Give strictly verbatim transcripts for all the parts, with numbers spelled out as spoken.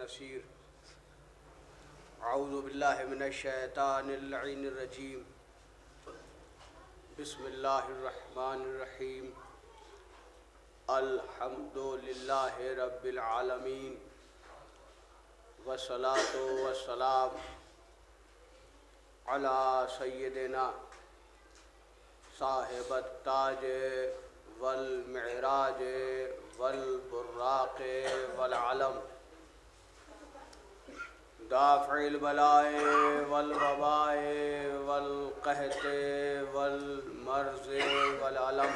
नसीर। अऊज़ु बिल्लाहि मिनश शैतानिर लईनिर रजीम। बिस्मिल्लाहिर रहमानिर रहीम। अल्हम्दुलिल्लाहि रब्बिल आलमीन वस्सलातु वस्सलाम अला सय्यिदिना साहिबत ताज वल मिराज वल बुर्राक़ वल अलम दाफ़िल बलाए वल वबाए वल कहत वल मर्ज़ वल अलम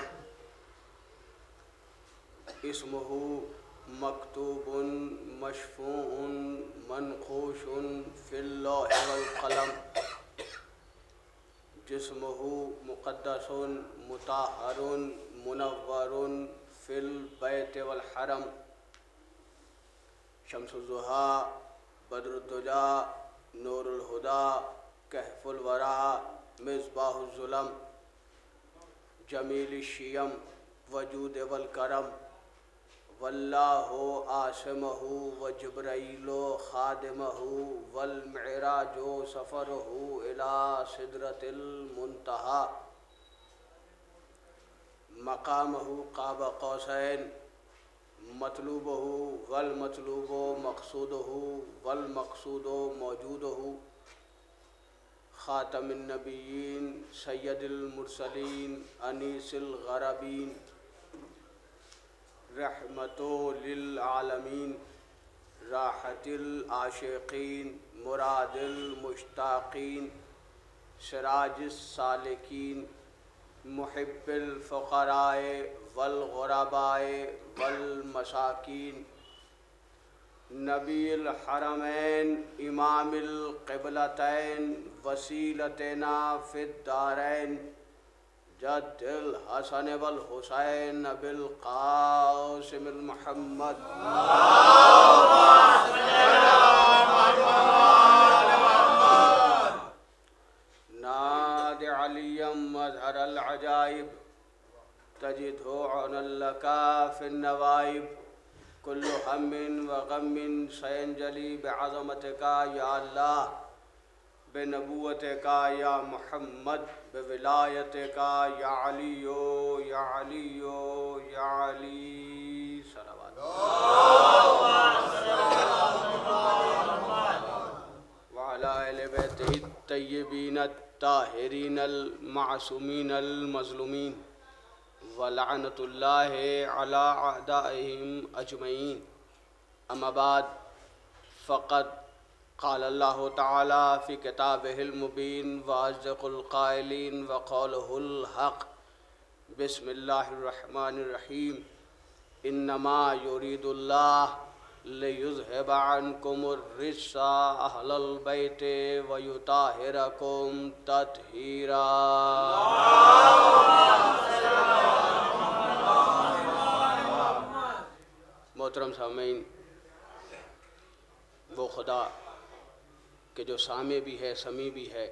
इस्मुहु मकतूबुन मशफूउन मनक़ूशुन फिल लौह वल क़लम जिस्मुहु मुक़द्दसुन मुताहरुन मुनव्वरुन फिल बैत वल हरम शम्सुज़्ज़ुहा बद्रुद्दुजा नूरुल हुदा कहफुल वरा मिस्बाहुज़्ज़ुलम जमील शियम वजूद वल करम वल्लाहु आसिमहु व जिब्राइलो खादिमहु वल मिराजो सफ़रहु इला सिदरतिल मुंतहा मकामहु क़ाब क़ौसैन मतलूबहु वल मतलूबो मक़सूदहु वल मक़सूदो मौजूदहु ख़ातमिन नबिय्यीन सय्यदिल मुरसलीन अनीसिल ग़राबीन रहमतो लिल आलमीन राहतिल आशिक़ीन मुरादिल मुश्ताक़ीन सिराजिस सालिकीन मुहिब्बिल फ़ुक़राए वल ग़ुरबाए वल मसाकीन नबील हरमैन इमामिल क़िबलतैन वसीलतना फ़िद दारैन जद्दिल हसन वल हुसैन बिल क़ासिमिल मुहम्मद नाद अलियम मज़हरल अजाइब तजिदहु अनल्लका फिन नवाइब कुल्लु हम्मिन व गम्मिन सयंजली बिअज़मतिका या अल्लाह बेनबुव्वतिका या मुहम्मद बेविलायतिका या अलियो या अलियो या अली सलावत व अला अहले बैतिही तय्यबीन ताहिरीन अल मासूमीन अल मज़लूमीन व लअनतुल्लाहि अला अअदाइहिम अजमईन। अम्मा बाद फ़क़द क़ाल अल्लाहु तआला फ़ी किताबिहिल मुबीन व अस्दक़ुल क़ाइलीन व क़ौलुहुल हक़। बिस्मिल्लाहिर रहमानिर रहीम। इन्नमा युरीदुल्लाह लियुज़हिबा अन्कुमुर रिज्सा अहलल बैति व युताहिरकुम तत्हीरा। मोहतरम सामीन, वो खुदा कि जो सामे भी है, समी भी है,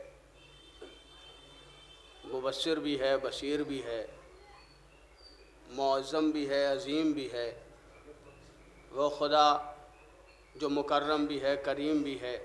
मुबस्सिर भी है, बशीर भी है, मुअज़्ज़म भी है, अज़ीम भी है, वो खुदा जो मुकर्रम भी है, करीम भी है,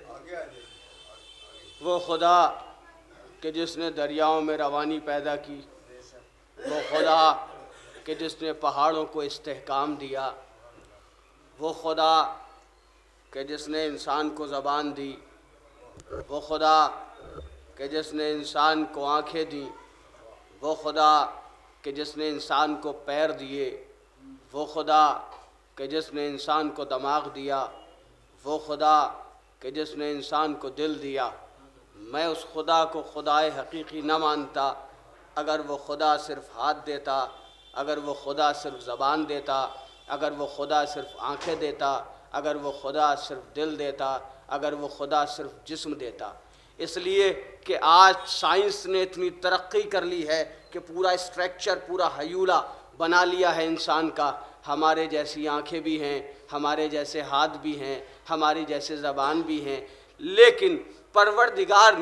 वो खुदा कि जिसने दरियाओं में रवानी पैदा की, वो खुदा कि जिसने पहाड़ों को इस्तेहकाम दिया, वो खुदा कि जिसने इंसान को ज़बान दी, वो खुदा कि जिसने इंसान को आँखें दी, वो खुदा कि जिसने इंसान को पैर दिए, वो खुदा कि जिसने इंसान को दिमाग दिया, वो खुदा कि जिसने इंसान को दिल दिया। मैं उस खुदा को खुदाए हकीकी न मानता अगर वो खुदा सिर्फ़ हाथ देता, अगर वो खुदा सिर्फ़ ज़बान देता, अगर वो खुदा सिर्फ़ आँखें देता, अगर वो खुदा सिर्फ़ दिल देता, अगर वो खुदा सिर्फ़ जिस्म देता। इसलिए कि आज साइंस ने इतनी तरक्की कर ली है कि पूरा स्ट्रक्चर, पूरा हयूला बना लिया है इंसान का। हमारे जैसी आँखें भी हैं, हमारे जैसे हाथ भी हैं, हमारी जैसे ज़बान भी हैं, लेकिन परवरदिगार ने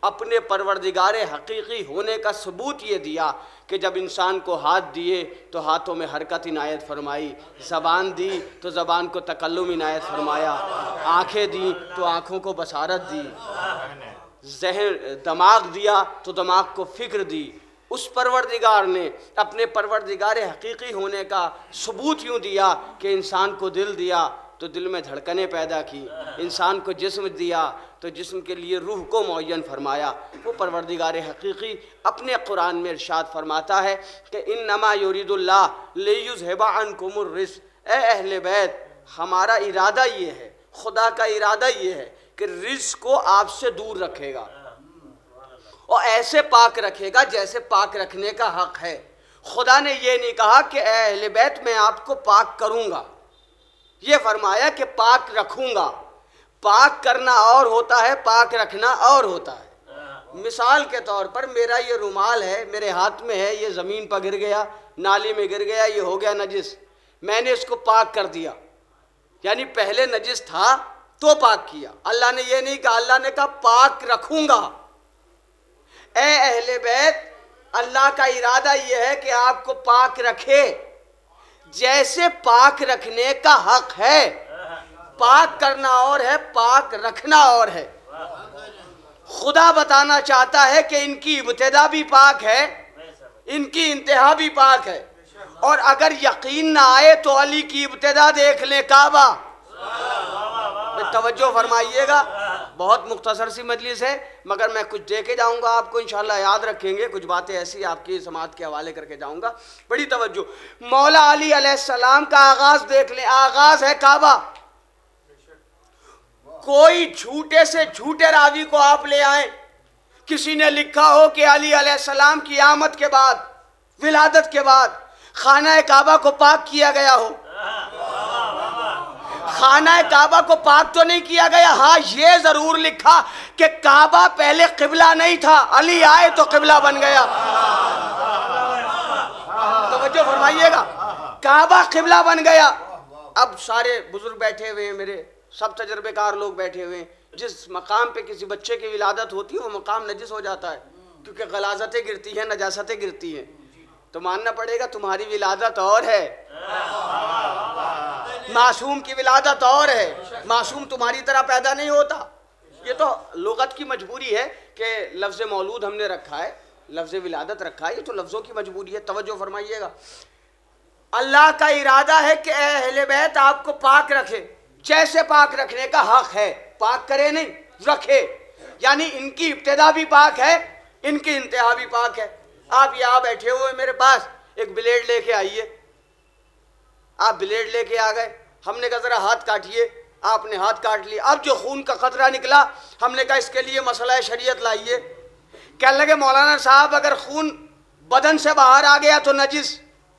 अपने परवरदिगार हकीकी होने का सबूत ये दिया कि जब इंसान को हाथ दिए तो हाथों में हरकत इनायत फरमाई, ज़बान दी तो ज़बान को तकल्लुम इनायत फरमाया, आँखें दी तो आँखों को बसारत दी, ज़हन दिमाग दिया तो दिमाग को फ़िक्र दी। उस परवरदिगार ने अपने परवरदिगार हकीकी होने का सबूत यूँ दिया कि इंसान को दिल दिया तो दिल में धड़कनें पैदा की, इंसान को जिस्म दिया तो जिस्म के लिए रूह को मुअय्यन फरमाया। वो परवरदिगार हकीकी अपने कुरान में इरशाद फरमाता है कि इन्नमा युरीदुल्लाह लियुज़हिबा अन्कुमुर रिज्क़, ए अहले बैत, हमारा इरादा ये है, खुदा का इरादा ये है कि रिज्क़ को आपसे दूर रखेगा और ऐसे पाक रखेगा जैसे पाक रखने का हक है। खुदा ने ये नहीं कहा कि ए अहले बैत मैं आपको पाक करूँगा, ये फरमाया कि पाक रखूँगा। पाक करना और होता है, पाक रखना और होता है। मिसाल के तौर पर मेरा ये रुमाल है, मेरे हाथ में है, ये ज़मीन पर गिर गया, नाली में गिर गया, ये हो गया नजिस, मैंने इसको पाक कर दिया, यानी पहले नजिस था तो पाक किया। अल्लाह ने ये नहीं कहा, अल्लाह ने कहा पाक रखूँगा। ए अहले बैत, अल्लाह का इरादा ये है कि आपको पाक रखे जैसे पाक रखने का हक है। पाक करना और है, पाक रखना और है। खुदा बताना चाहता है कि इनकी इब्तिदा भी पाक है, इनकी इंतहा भी पाक है। और अगर यकीन ना आए तो अली की इब्तिदा देख ले, काबा। तवज्जो फरमाइएगा, बहुत मुख्तसर सी मजलिस है मगर मैं कुछ दे के जाऊँगा आपको, इंशाल्लाह याद रखेंगे। कुछ बातें ऐसी आपकी समात के हवाले करके जाऊँगा, बड़ी तवज्जो। मौला अली अलैहिस्सलाम का आगाज़ देख लें, आगाज़ है काबा। कोई झूठे से झूठे रावी को आप ले आए, किसी ने लिखा हो कि अली अलैहिस्सलाम की आमद के बाद, विलादत के बाद खाना काबा को पाक किया गया हो। खाना काबा को पाक तो नहीं किया गया, हाँ ये जरूर लिखा कि काबा पहले किबला नहीं था, अली आए तो किबला बन गया। तवज्जो फरमाइएगा, काबा किबला बन गया। अब सारे बुजुर्ग बैठे हुए हैं, मेरे सब तजर्बेकार लोग बैठे हुए हैं। जिस मकाम पे किसी बच्चे की विलादत होती है वो मकाम नजिस हो जाता है, क्योंकि गलाजतें गिरती हैं, नजासतें गिरती हैं। तो मानना पड़ेगा तुम्हारी विलादत और है, मासूम की विलादत और है। मासूम तुम्हारी तरह पैदा नहीं होता। ये तो लुगत की मजबूरी है कि लफ्ज़ मौलूद हमने रखा है, लफ्ज़ विलादत रखा है, ये तो लफ्ज़ों की मजबूरी है। तवज्जो फरमाइएगा, अल्लाह का इरादा है कि अहले बैत आपको पाक रखे जैसे पाक रखने का हक है। पाक करे नहीं, रखे, यानी इनकी इब्तिदा भी पाक है, इनकी इंतहा भी पाक है। आप यहाँ बैठे हुए मेरे पास एक ब्लेड लेके आइए, आप ब्लेड लेके आ गए, हमने कहा ज़रा हाथ काटिए, आपने हाथ काट लिया। अब जो खून का खतरा निकला, हमने कहा इसके लिए मसला शरीयत लाइए। कहने लगे मौलाना साहब अगर खून बदन से बाहर आ गया तो नजिस,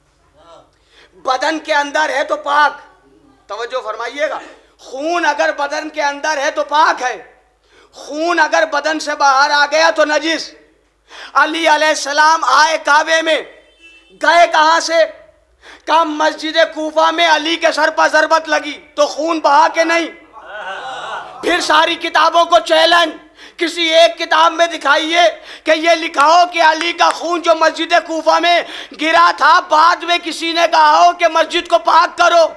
बदन के अंदर है तो पाक। तवज्जो फरमाइएगा, खून अगर बदन के अंदर है तो पाक है, खून अगर बदन से बाहर आ गया तो नजिस। अली अलैहिस्सलाम आए काबे में, गए कहाँ से? कहा मस्जिद कूफा में अली के सर पर ज़रबत लगी तो खून बहा के नहीं। फिर सारी किताबों को चैलेंज, किसी एक किताब में दिखाइए कि ये लिखा हो कि अली का खून जो मस्जिद कूफा में गिरा था, बाद में किसी ने कहा हो कि मस्जिद को पाक करो।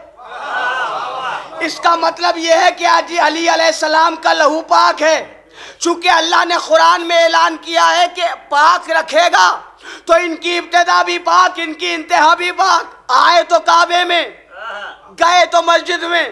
इसका मतलब यह है कि आज अली अलैहिस्सलाम का लहू पाक है। चूंकि अल्लाह ने कुरान में ऐलान किया है कि पाक रखेगा, तो इनकी इब्तिदा भी पाक, इनकी इंतहा भी पाक। आए तो काबे में, गए तो मस्जिद में,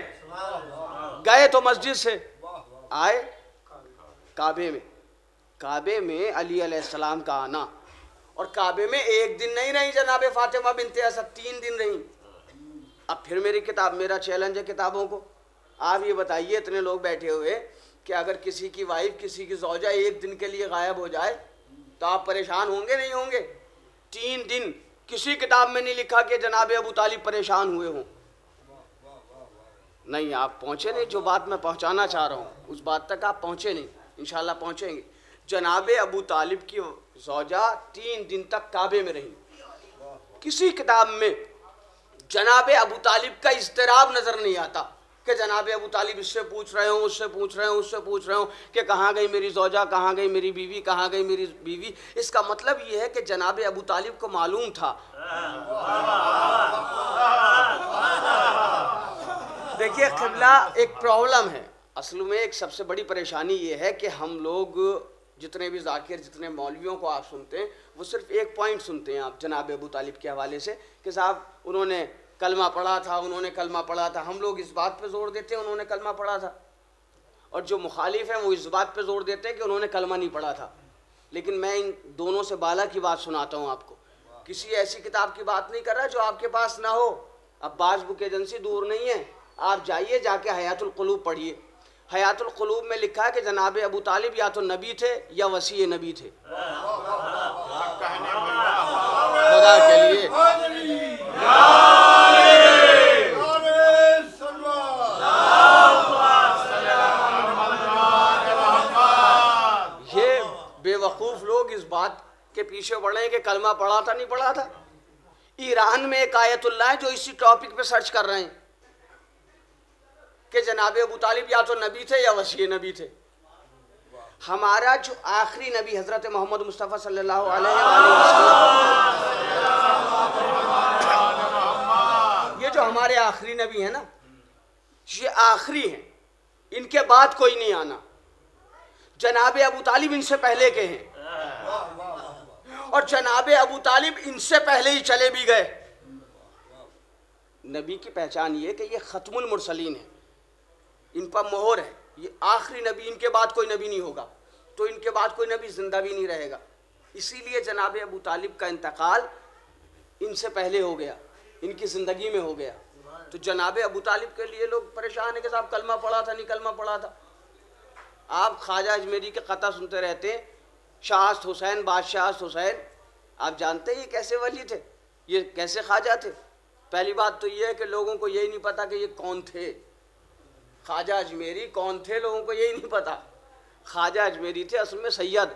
गए तो मस्जिद से आए काबे में। काबे में अली अलैहिस्सलाम का आना, और काबे में एक दिन नहीं रही जनाब फातिमा बिन्ते असद, तीन दिन रही। अब फिर मेरी किताब, मेरा चैलेंज है किताबों को, आप ये बताइए इतने लोग बैठे हुए कि अगर किसी की वाइफ, किसी की ज़ौजा एक दिन के लिए गायब हो जाए तो आप परेशान होंगे नहीं होंगे? तीन दिन किसी किताब में नहीं लिखा कि जनाब अबू तालिब परेशान हुए हों। नहीं, आप पहुँचे नहीं। जो बात मैं पहुँचाना चाह रहा हूँ उस बात तक आप पहुँचे नहीं, इंशाल्लाह पहुँचेंगे। जनाब अबू तालिब की ज़ौजा तीन दिन तक काबे में रही। किसी किताब में जनाब अबू तालिब का इज़्तिराब नज़र नहीं आता कि जनाब अबू तालिब इससे पूछ रहे हो, उससे पूछ रहे हो, उससे पूछ रहे हो कि कहाँ गई मेरी ज़ौजा, कहाँ गई मेरी बीवी, कहाँ गई मेरी बीवी। इसका मतलब ये है कि जनाब अबू तालिब को मालूम था। देखिए क़िबला एक प्रॉब्लम है, असल में एक सबसे बड़ी परेशानी ये है कि हम लोग जितने भी ज़ाकिर, जितने मौलवियों को आप सुनते हैं, वो सिर्फ एक पॉइंट सुनते हैं आप जनाब अबू तालिब के हवाले से कि साहब उन्होंने कलमा पढ़ा था, उन्होंने कलमा पढ़ा था। हम लोग इस बात पे ज़ोर देते हैं उन्होंने कलमा पढ़ा था, और जो मुखालिफ हैं वो इस बात पे ज़ोर देते हैं कि उन्होंने कलमा नहीं पढ़ा था। लेकिन मैं इन दोनों से बाला की बात सुनाता हूँ आपको। किसी ऐसी किताब की बात नहीं कर रहा जो आपके पास ना हो। अब्बास बुक एजेंसी दूर नहीं है, आप जाइए, जाके हयातुल क़ुलूब पढ़िए। हयातुल क़ुलूब में लिखा है कि जनाब अबू तालिब या तो नबी थे या वसी नबी थे। खुदा के लिए ये बेवकूफ़ लोग इस बात के पीछे पड़ रहे हैं कि कलमा पढ़ा था नहीं पढ़ा था। ईरान में एक आयतुल्लाह है जो इसी टॉपिक पे सर्च कर रहे हैं कि जनाब अबू तालिब या तो नबी थे या वसी नबी थे। हमारा जो आखिरी नबी हज़रत मोहम्मद मुस्तफ़ा सल्लल्लाहु अलैहि वसल्लम, ये जो हमारे आखिरी नबी हैं ना, ये आखिरी हैं, इनके बाद कोई नहीं आना। जनाब अबू तालिब इनसे पहले के हैं, और जनाब अबू तालिब इनसे पहले ही चले भी गए। नबी की पहचान ये कि ये ख़त्मुल मुरसलीन है, इन पर मोहर है, ये आखिरी नबी, इनके बाद कोई नबी नहीं होगा, तो इनके बाद कोई नबी जिंदा भी नहीं रहेगा। इसीलिए जनाब अबू तालिब का इंतकाल इनसे पहले हो गया, इनकी ज़िंदगी में हो गया। तो जनाब अबू तालिब के लिए लोग परेशान है कि साहब कलमा पढ़ा था नहीं कलमा पढ़ा था। आप ख्वाजा अजमेरी के क़ता सुनते रहते हैं, शाहस्त हुसैन, बादशाहस्त हुसैन, आप जानते हैं ये कैसे वली थे, ये कैसे ख्वाजा थे। पहली बात तो ये है कि लोगों को यही नहीं पता कि ये कौन थे। ख्वाजा अजमेरी कौन थे लोगों को यही नहीं पता। ख्वाजा अजमेरी थे असल में सैयद,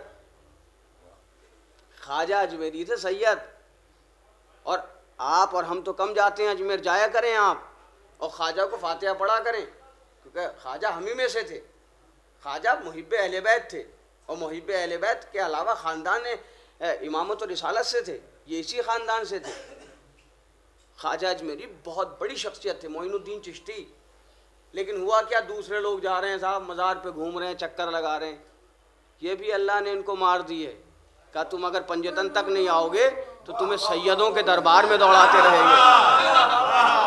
ख्वाजा अजमेरी थे सैयद। और आप और हम तो कम जाते हैं अजमेर, जाया करें आप और ख्वाजा को फातिहा पढ़ा करें, क्योंकि ख्वाजा हम ही में से थे। ख्वाजा मुहिब्बे अहले बैत थे, और मुहिब्बे अहले बैत के अलावा ख़ानदान इमामत और रिसालत से थे, ये इसी ख़ानदान से थे। ख्वाजा अजमेरी बहुत बड़ी शख्सियत थे, मोइनुद्दीन चिश्ती। लेकिन हुआ क्या, दूसरे लोग जा रहे हैं साहब, मज़ार पे घूम रहे हैं, चक्कर लगा रहे हैं, ये भी अल्लाह ने इनको मार दी है। कहा तुम अगर पंजतन तक नहीं आओगे तो तुम्हें सैयदों के दरबार में दौड़ाते रहेंगे।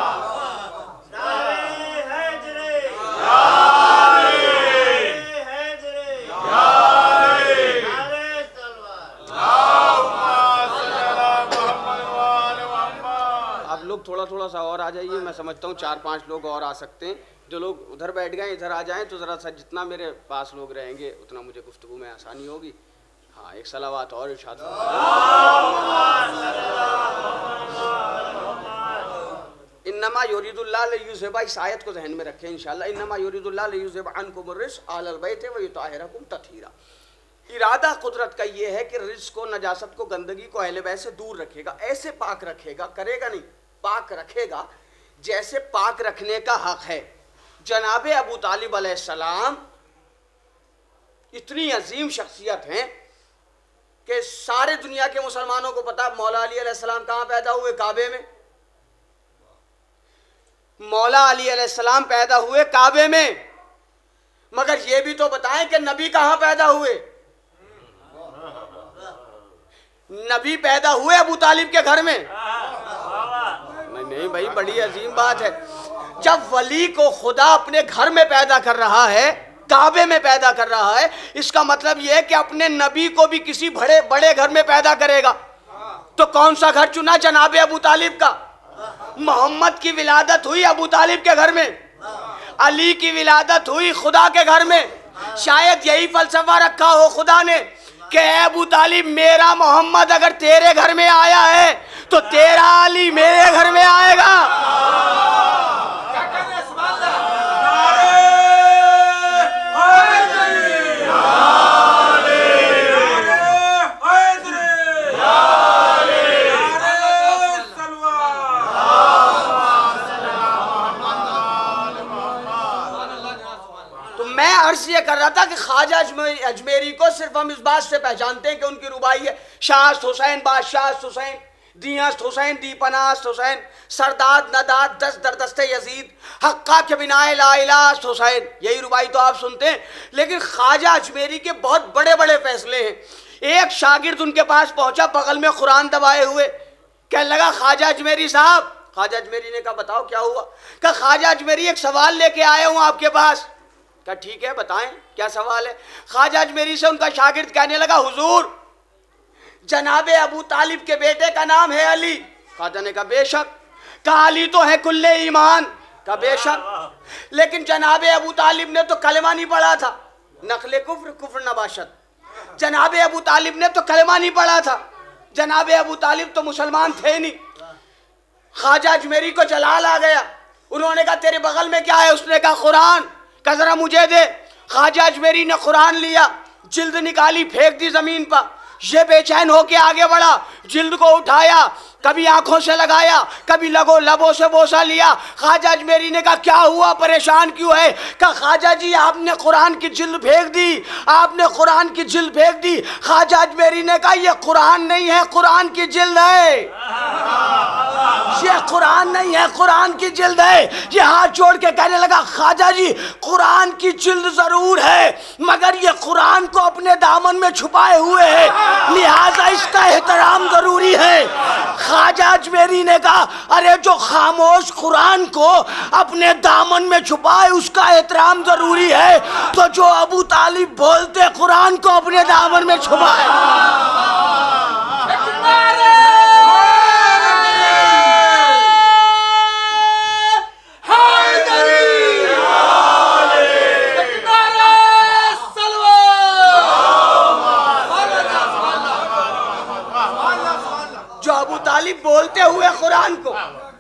आप लोग थोड़ा थोड़ा सा और आ जाइए, मैं समझता हूँ चार पांच लोग और आ सकते हैं। जो लोग उधर बैठ गए इधर आ जाएं तो ज़रा सा, जितना मेरे पास लोग रहेंगे उतना मुझे गुफ्तगू में आसानी होगी। हाँ, एक सलावात और इरशाद। इन्नमा युरीदुल्लाह लियुज़हिबा, इस आयत को जहन में रखें इंशाअल्लाह। इन्नमा युरीदुल्लाह लियुज़हिबा अन्कुम अर्रिज्क़ अहलल बैत व युतहिरकुम तत्हीरा। इरादा कुदरत का ये है कि रिज्क़ को, नजासत को, गंदगी को अहले बैत से दूर रखेगा। ऐसे पाक रखेगा, करेगा नहीं, पाक रखेगा जैसे पाक रखने का हक है। जनाब अबू तालिब अलैहिस्सलाम इतनी अजीम शख्सियत हैं कि सारे दुनिया के मुसलमानों को पता, मौला अली अलैहिस्सलाम कहाँ पैदा हुए, काबे में। मौला अली अलैहिस्सलाम पैदा हुए काबे में, मगर ये भी तो बताएं कि नबी कहाँ पैदा हुए। नबी पैदा हुए अबू तालिब के घर में। नहीं नहीं भाई, बड़ी अजीम बात है। जब वली को खुदा अपने घर में पैदा कर रहा है, काबे में पैदा कर रहा है, इसका मतलब यह है कि अपने नबी को भी किसी बड़े बड़े घर में पैदा करेगा। तो कौन सा घर चुना, जनाब अबू तालिब का। मोहम्मद की विलादत हुई अबू तालिब के घर में, अली की विलादत हुई खुदा के घर में। शायद यही फलसफा रखा हो खुदा ने कि अबू तालिब, मेरा मोहम्मद अगर तेरे घर में आया है तो तेरा अली मेरे घर में आएगा। मैं अर्ज ये कर रहा था कि ख्वाजा अजमेरी को सिर्फ हम इस बात से पहचानते हैं कि उनकी रुबाई है शाहस्त हुसैन, बादशाहस्त हुसैन, दियास्त हुसैन, दीपनास्त हुसैन, सरदाद नदाद, दस दरदस्ते यजीद, हक्का के बिनाए ला इलास्त हुसैन, यही रुबाई तो आप सुनते हैं। लेकिन ख्वाजा अजमेरी के बहुत बड़े बड़े फैसले हैं। एक शागिर्द उनके पास पहुंचा बगल में कुरान दबाए हुए, कहने लगा ख्वाजा अजमेरी साहब। ख्वाजा अजमेरी ने कहा बताओ क्या हुआ। कहा ख्वाजा अजमेरी एक सवाल लेके आया हूं आपके पास। कहा ठीक है बताएं क्या सवाल है। ख्वाजा अजमेरी से उनका शागिर्द कहने लगा हुजूर, जनाबे अबू तालिब के बेटे का नाम है अली। ख्वाजा ने कहा बेशक। कहा अली तो है कुल्ले ईमान। कहा बेशक, लेकिन जनाबे अबू तालिब ने तो कलमा नहीं पढ़ा था, नकले कुफ्र कुफ्र नबाशत। जनाबे अबू तालिब ने तो कलमा नहीं पढ़ा था, जनाबे अबू तालिब तो मुसलमान थे नहीं। ख्वाजा अजमेरी को जलाल आ गया। उन्होंने कहा तेरे बगल में क्या है। उसने कहा कुरान। कहा जरा मुझे दे। ख्वाजा अजमेरी ने कुरान लिया, जिल्द निकाली, फेंक दी जमीन पर। ये बेचैन होके आगे बढ़ा, जिल्द को उठाया, कभी आंखों से लगाया, कभी लगो लबों से बोसा लिया। ख्वाजा अजमेरी ने कहा क्या हुआ, परेशान क्यों है। कहा ख्वाजा जी आपने कुरान की जिल्द फेंक दी, आपने कुरान की जिल्द फेंक दी। ख्वाजा अजमेरी ने कहा ये कुरान नहीं है, कुरान की जिल्द है। ये कुरान नहीं है, कुरान की जिल्द है। ये हाथ जोड़ के कहने लगा ख्वाजा जी कुरान की जिल्द जरूर है, मगर ये कुरान को अपने दामन में छुपाए हुए है, लिहाजा इसका एहतराम जरूरी है। ख्वाजा अजमेरी ने कहा अरे जो खामोश कुरान को अपने दामन में छुपाए उसका एहतराम जरूरी है, तो जो अबू तालिब बोलते कुरान को अपने दामन में छुपाए। बोलते हुए कुरान को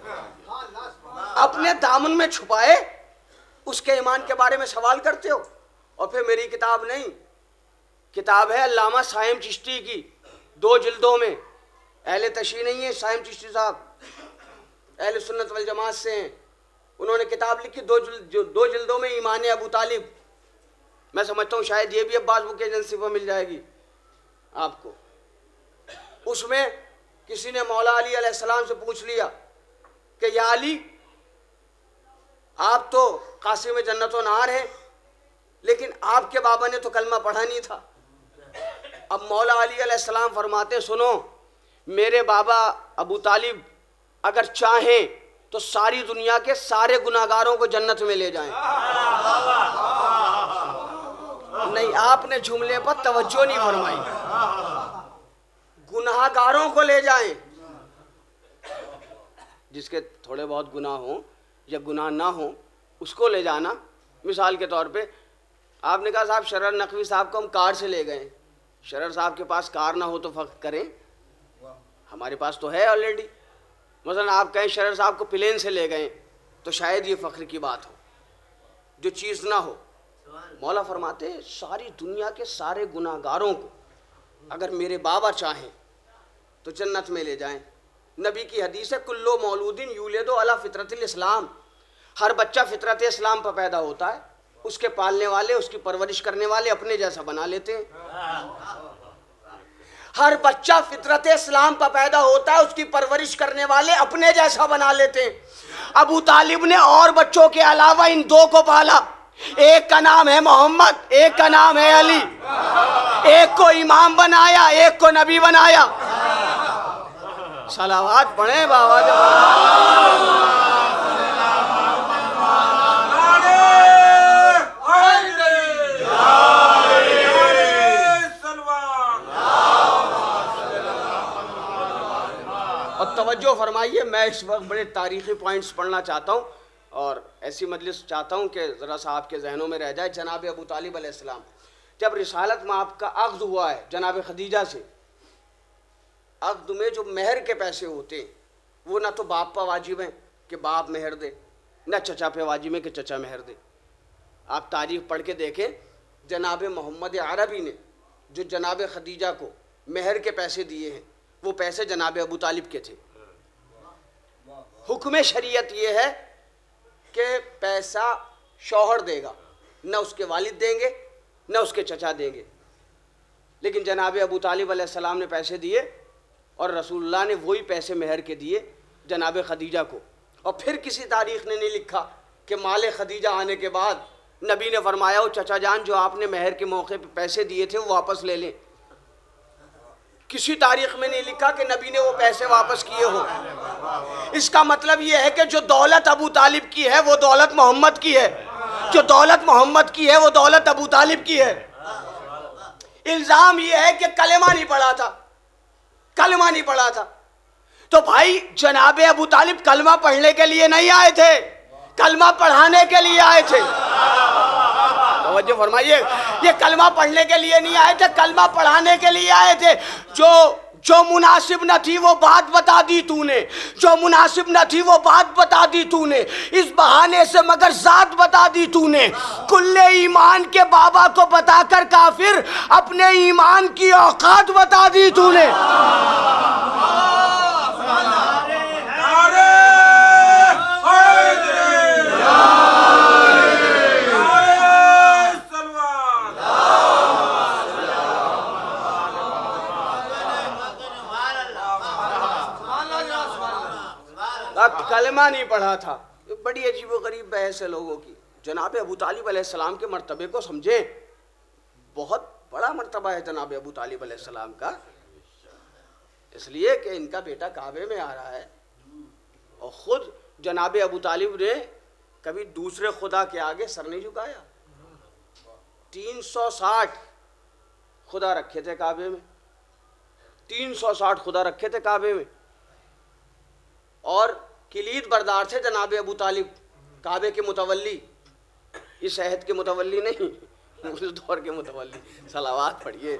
अपने दामन में छुपाए, उसके ईमान के बारे में सवाल करते हो। और फिर मेरी किताब नहीं, किताब है अल्लामा साइम चिश्ती की, दो जिल्दों में। अहले तशरीह नहीं है साइम चिश्ती साहब, अहले सुन्नत वल जमात से हैं। उन्होंने किताब लिखी दो जिल्द, दो जिल्दों में, ईमान अबू तालिब। मैं समझता हूँ शायद ये भी अब्बास बुक एजेंसी पर मिल जाएगी आपको। उसमें किसी ने मौला अली अलैहिस्सलाम से पूछ लिया कि या अली आप तो कासिम जन्नत व नार हैं, लेकिन आपके बाबा ने तो कलमा पढ़ा नहीं था। अब मौला अली अलैहिस्सलाम फरमाते सुनो, मेरे बाबा अबू तालिब अगर चाहें तो सारी दुनिया के सारे गुनाहगारों को जन्नत में ले जाएं। नहीं, आपने जुमले पर तवज्जो नहीं फरमाई। गुनाहगारों को ले जाएं, जिसके थोड़े बहुत गुनाह हो या गुनाह ना हो उसको ले जाना। मिसाल के तौर पे आपने कहा साहब शरर नकवी साहब को हम कार से ले गए। शरर साहब के पास कार ना हो तो फ़ख्र करें, हमारे पास तो है ऑलरेडी। मसलन आप कहें शरर साहब को प्लेन से ले गए तो शायद ये फ़ख्र की बात हो, जो चीज़ ना हो। मौला फरमाते सारी दुनिया के सारे गुनाहगारों को अगर मेरे बाबा चाहें तो जन्नत में ले जाएं। नबी की हदीस है कुल्लो मौलूदिन यूलेदो अला फितरतिल इस्लाम, हर बच्चा फितरत इस्लाम पर पैदा होता है, उसके पालने वाले उसकी परवरिश करने वाले अपने जैसा बना लेते हैं। हर बच्चा फितरत इस्लाम पर पैदा होता है, उसकी परवरिश करने वाले अपने जैसा बना लेते हैं। अबू तालिब ने और बच्चों के अलावा इन दो को पाला, एक का नाम है मोहम्मद, एक का नाम है अली। एक को इमाम बनाया, एक को नबी बनाया। सलावत पढ़े बाबा जब। और तवज्जो फरमाइए, मैं इस वक्त बड़े तारीख़ी पॉइंट्स पढ़ना चाहता हूँ और ऐसी मजलिस चाहता हूँ कि ज़रा सा आपके जहनों में रह जाए। जनाब अबू तालिब अलैहिस्सलाम जब रिसालत में आपका अक़्द हुआ है जनाब खदीजा से, अक़्द में जो महर के पैसे होते हैं वो ना तो बाप पर वाजिब हैं कि बाप महर दे, ना चचा पे वाजिब है कि चचा महर दे। आप तारीख़ पढ़ के देखें, जनाब मोहम्मद अरबी ने जो जनाब खदीजा को महर के पैसे दिए हैं वो पैसे जनाब अबू तालिब के थे। हुक्म शरीयत ये है कि पैसा शौहर देगा, न उसके वालिद देंगे न उसके चचा देंगे। लेकिन जनाब अबू तालिब अलैहिस्सलाम ने पैसे दिए और रसूलुल्लाह ने वही पैसे मेहर के दिए जनाब खदीजा को। और फिर किसी तारीख़ ने नहीं लिखा कि माल खदीजा आने के बाद नबी ने फरमाया हो चचा जान जो आपने मेहर के मौके पे पैसे दिए थे वो वापस ले लें। किसी तारीख में नहीं लिखा कि नबी ने वो पैसे वापस किए हो। इसका मतलब ये है कि जो दौलत अबू तालिब की है वो दौलत मोहम्मद की है, जो दौलत मोहम्मद की है वो दौलत अबू तालिब की है। इल्ज़ाम ये है कि कलेमा नहीं पढ़ा था, कलमा नहीं पढ़ा था। तो भाई जनाब अबू तालिब कलमा पढ़ने के लिए नहीं आए थे, कलमा पढ़ाने के लिए आए थे। तवज्जो फरमाइए, ये कलमा पढ़ने के लिए नहीं आए थे, कलमा पढ़ाने के लिए आए थे। जो जो मुनासिब न थी वो बात बता दी तूने, जो मुनासिब न थी वो बात बता दी तूने, इस बहाने से मगर जात बता दी तूने। कुल्ले ईमान के बाबा को बताकर काफिर अपने ईमान की औकात बता दी तूने। कलमा नहीं पढ़ा था। बड़ी अजीबो गरीब बहस है लोगों की। जनाब अबू तालिब अलैहिस्सलाम के मर्तबे को समझें, बहुत बड़ा मर्तबा है जनाब अबू तालिब अलैहिस्सलाम का, इसलिए कि इनका बेटा काबे में आ रहा है और ख़ुद जनाब अबू तालिब ने कभी दूसरे खुदा के आगे सर नहीं झुकाया। तीन सौ साठ खुदा रखे थे काबे में, तीन सौ साठ खुदा रखे थे काबे में और किलीद बरदार थे जनाब अबू तालिब, काबे के मुतवल्ली, इस अहद के मुतवल्ली नहीं, उस दौर के मुतवल्ली। सलावात पढ़िए।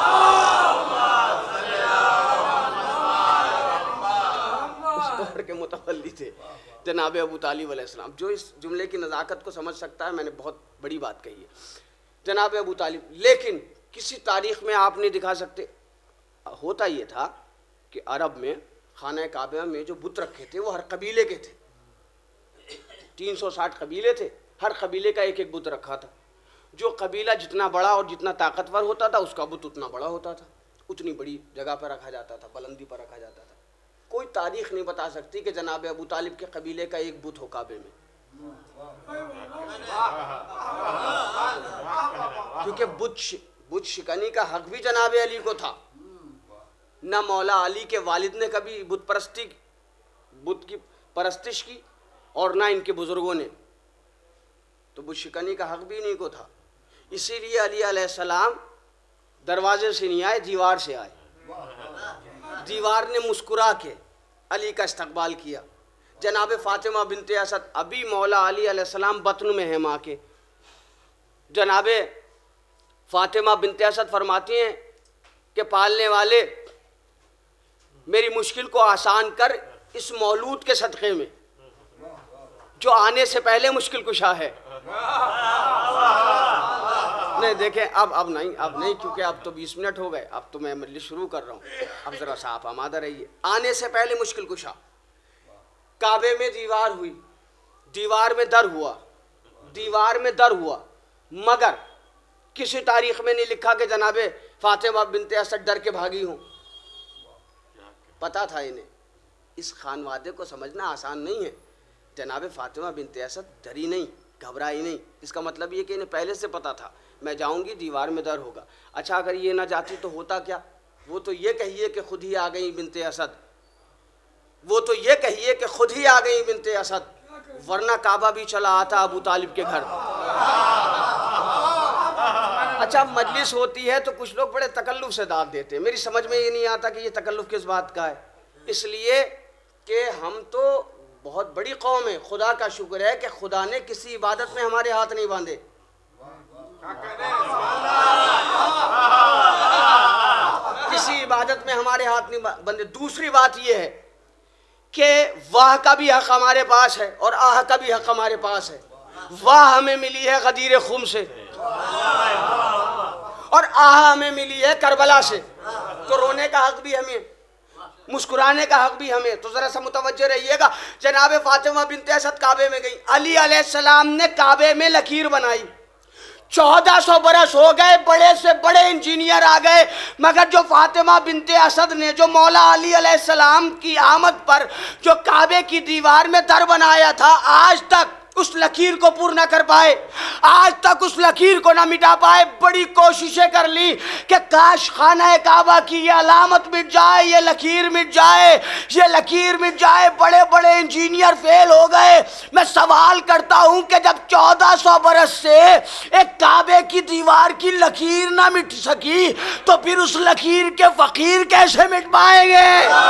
उस दौर के मुतवल्ली थे जनाब अबू तालिब अलैहिस्सलाम। जो इस जुमले की नज़ाकत को समझ सकता है, मैंने बहुत बड़ी बात कही है, जनाब अबू तालिब। लेकिन किसी तारीख़ में आप नहीं दिखा सकते। होता ये था कि अरब में खाना काबा में जो बुत रखे थे वो हर कबीले के थे। तीन सौ साठ कबीले थे, हर कबीले का एक एक बुत रखा था। जो कबीला जितना बड़ा और जितना ताकतवर होता था उसका बुत उतना बड़ा होता था, उतनी बड़ी जगह पर रखा जाता था, बुलंदी पर रखा जाता था। कोई तारीख नहीं बता सकती कि जनाब अबू तालिब के कबीले का एक बुत हो काबे में, क्योंकि बुत बुत शिकनी का हक भी जनाब अली को था। न मौला अली के वालिद ने कभी बुत परस्ती बुत की परस्तिश की और ना इनके बुज़ुर्गों ने, तो बुत शिकनी का हक भी इन्हीं को था। इसीलिए अली अलैहिस्सलाम दरवाजे से नहीं आए, दीवार से आए। दीवार ने मुस्कुरा के अली का इस्तकबाल किया। जनाब फ़ातिमा बिनते असद, अभी मौला अली अलैहिस्सलाम बतन में है माँ के, जनाब फ़ातिमा बिनते असद फरमाती हैं कि पालने वाले मेरी मुश्किल को आसान कर इस मौलूद के सदक़े में जो आने से पहले मुश्किल कुशा है। नहीं देखें, अब अब नहीं अब नहीं क्योंकि अब तो बीस मिनट हो गए, अब तो मैं मजलिस शुरू कर रहा हूँ। अब ज़रा सा आप आमादा रहिए। आने से पहले मुश्किल कुशा। काबे में दीवार हुई, दीवार में दर हुआ, दीवार में दर हुआ, मगर किसी तारीख़ में नहीं लिखा कि जनाबे फ़ातिमा बिनते असद डर के भागी हूँ। पता था इन्हें, इस खानवादे को समझना आसान नहीं है। जनाब फ़ातिमा बिनते असद डरी नहीं, घबराई नहीं। इसका मतलब ये कि इन्हें पहले से पता था मैं जाऊंगी, दीवार में दर होगा। अच्छा, अगर ये ना जाती तो होता क्या? वो तो ये कहिए कि खुद ही आ गई बिनते असद, वो तो ये कहिए कि खुद ही आ गई बिनते असद, वरना काबा भी चला आता अबू तालिब के घर। अच्छा, मजलिस होती है तो कुछ लोग बड़े तकल्लुफ़ से दाद देते हैं। मेरी समझ में ये नहीं आता कि ये तकल्लुफ़ किस बात का है। इसलिए कि हम तो बहुत बड़ी कौम है, खुदा का शुक्र है कि खुदा ने किसी इबादत में हमारे हाथ नहीं बांधे। किसी इबादत में हमारे हाथ नहीं बांधे। दूसरी बात यह है कि वाह का भी हक हमारे पास है और आह का भी हक हमारे पास है। वाह हमें मिली है गदीर खुम से और आह हमें मिली है करबला से, तो रोने का हक भी हमें, मुस्कुराने का हक भी हमें। तो जरा सा मुतवज्जो रहिएगा। जनाब फ़ातिमा बिनते असद काबे में गई, अली अलैहिस्सलाम ने काबे में लकीर बनाई चौदह सौ बरस हो गए, बड़े से बड़े इंजीनियर आ गए, मगर जो फातिमा बिनते असद ने जो मौला अली अलैहिस्सलाम की आमद पर जो काबे की दीवार में दर बनाया था, आज तक उस लकीर को पूर्ण न कर पाए, आज तक उस लकीर को न मिटा पाए। बड़ी कोशिशें कर ली कि काश खाना काबा की ये अलामत मिट जाए, ये लकीर मिट जाए, ये लकीर मिट जाए। बड़े बड़े इंजीनियर फेल हो गए। मैं सवाल करता हूं कि जब चौदह सौ बरस से एक काबे की दीवार की लकीर ना मिट सकी, तो फिर उस लकीर के फकीर कैसे मिट पाएंगे?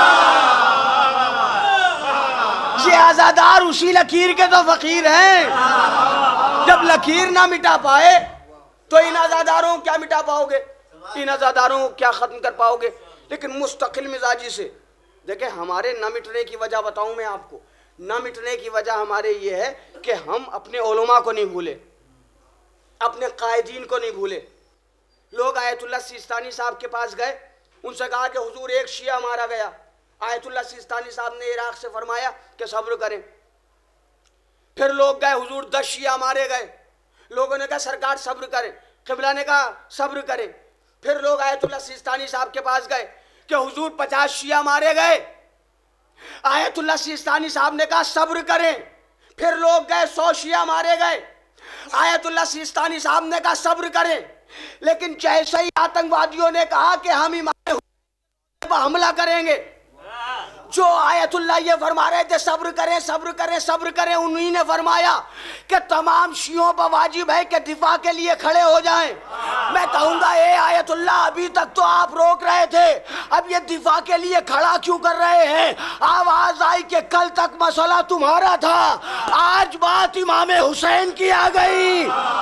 ये आजादार उसी लकीर के तो फकीर हैं। जब लकीर ना मिटा पाए तो इन आजादारों को क्या मिटा पाओगे? इन आजादारों को क्या खत्म कर पाओगे? लेकिन मुस्तकिल मिजाजी से देखें, हमारे न मिटने की वजह बताऊं मैं आपको। न मिटने की वजह हमारे ये है कि हम अपने उलमा को नहीं भूले, अपने कायदीन को नहीं भूले। लोग आयतुल्लाह सिस्तानी साहब के पास गए, उनसे कहा कि हुजूर एक शिया मारा गया। आयतुल्लाह सिस्तानी साहब ने इराक से फरमाया कि सब्र करें। फिर लोग गए, हुजूर दस शिया मारे गए। लोगों ने कहा सरकार सब्र करें। क़िबला ने कहा सब्र करें। फिर लोग आयतुल्लाह सिस्तानी साहब के पास गए कि हुजूर पचास शिया मारे गए। आयतुल्लाह सिस्तानी साहब ने कहा सब्र करें। फिर लोग गए, सौ शिया मारे गए। आयतुल्लाह सिस्तानी साहब ने कहा सब्र करें। लेकिन जैसे ही आतंकवादियों ने कहा कि हम इमाम हुसैन पर हमला करेंगे, जो आयतुल्लाह ये फरमा रहे थे सब्र करें सब्र करें सब्र करें, उन्हीं ने फरमाया कि तमाम शियों पर वाजिब है कि दिफा के लिए खड़े हो जाएं। मैं कहूँगा ए आयतुल्लाह, अभी तक तो आप रोक रहे थे, अब ये दिफा के लिए खड़ा क्यों कर रहे हैं? आवाज आई कि कल तक मसला तुम्हारा था, आज बात इमाम हुसैन की आ गई।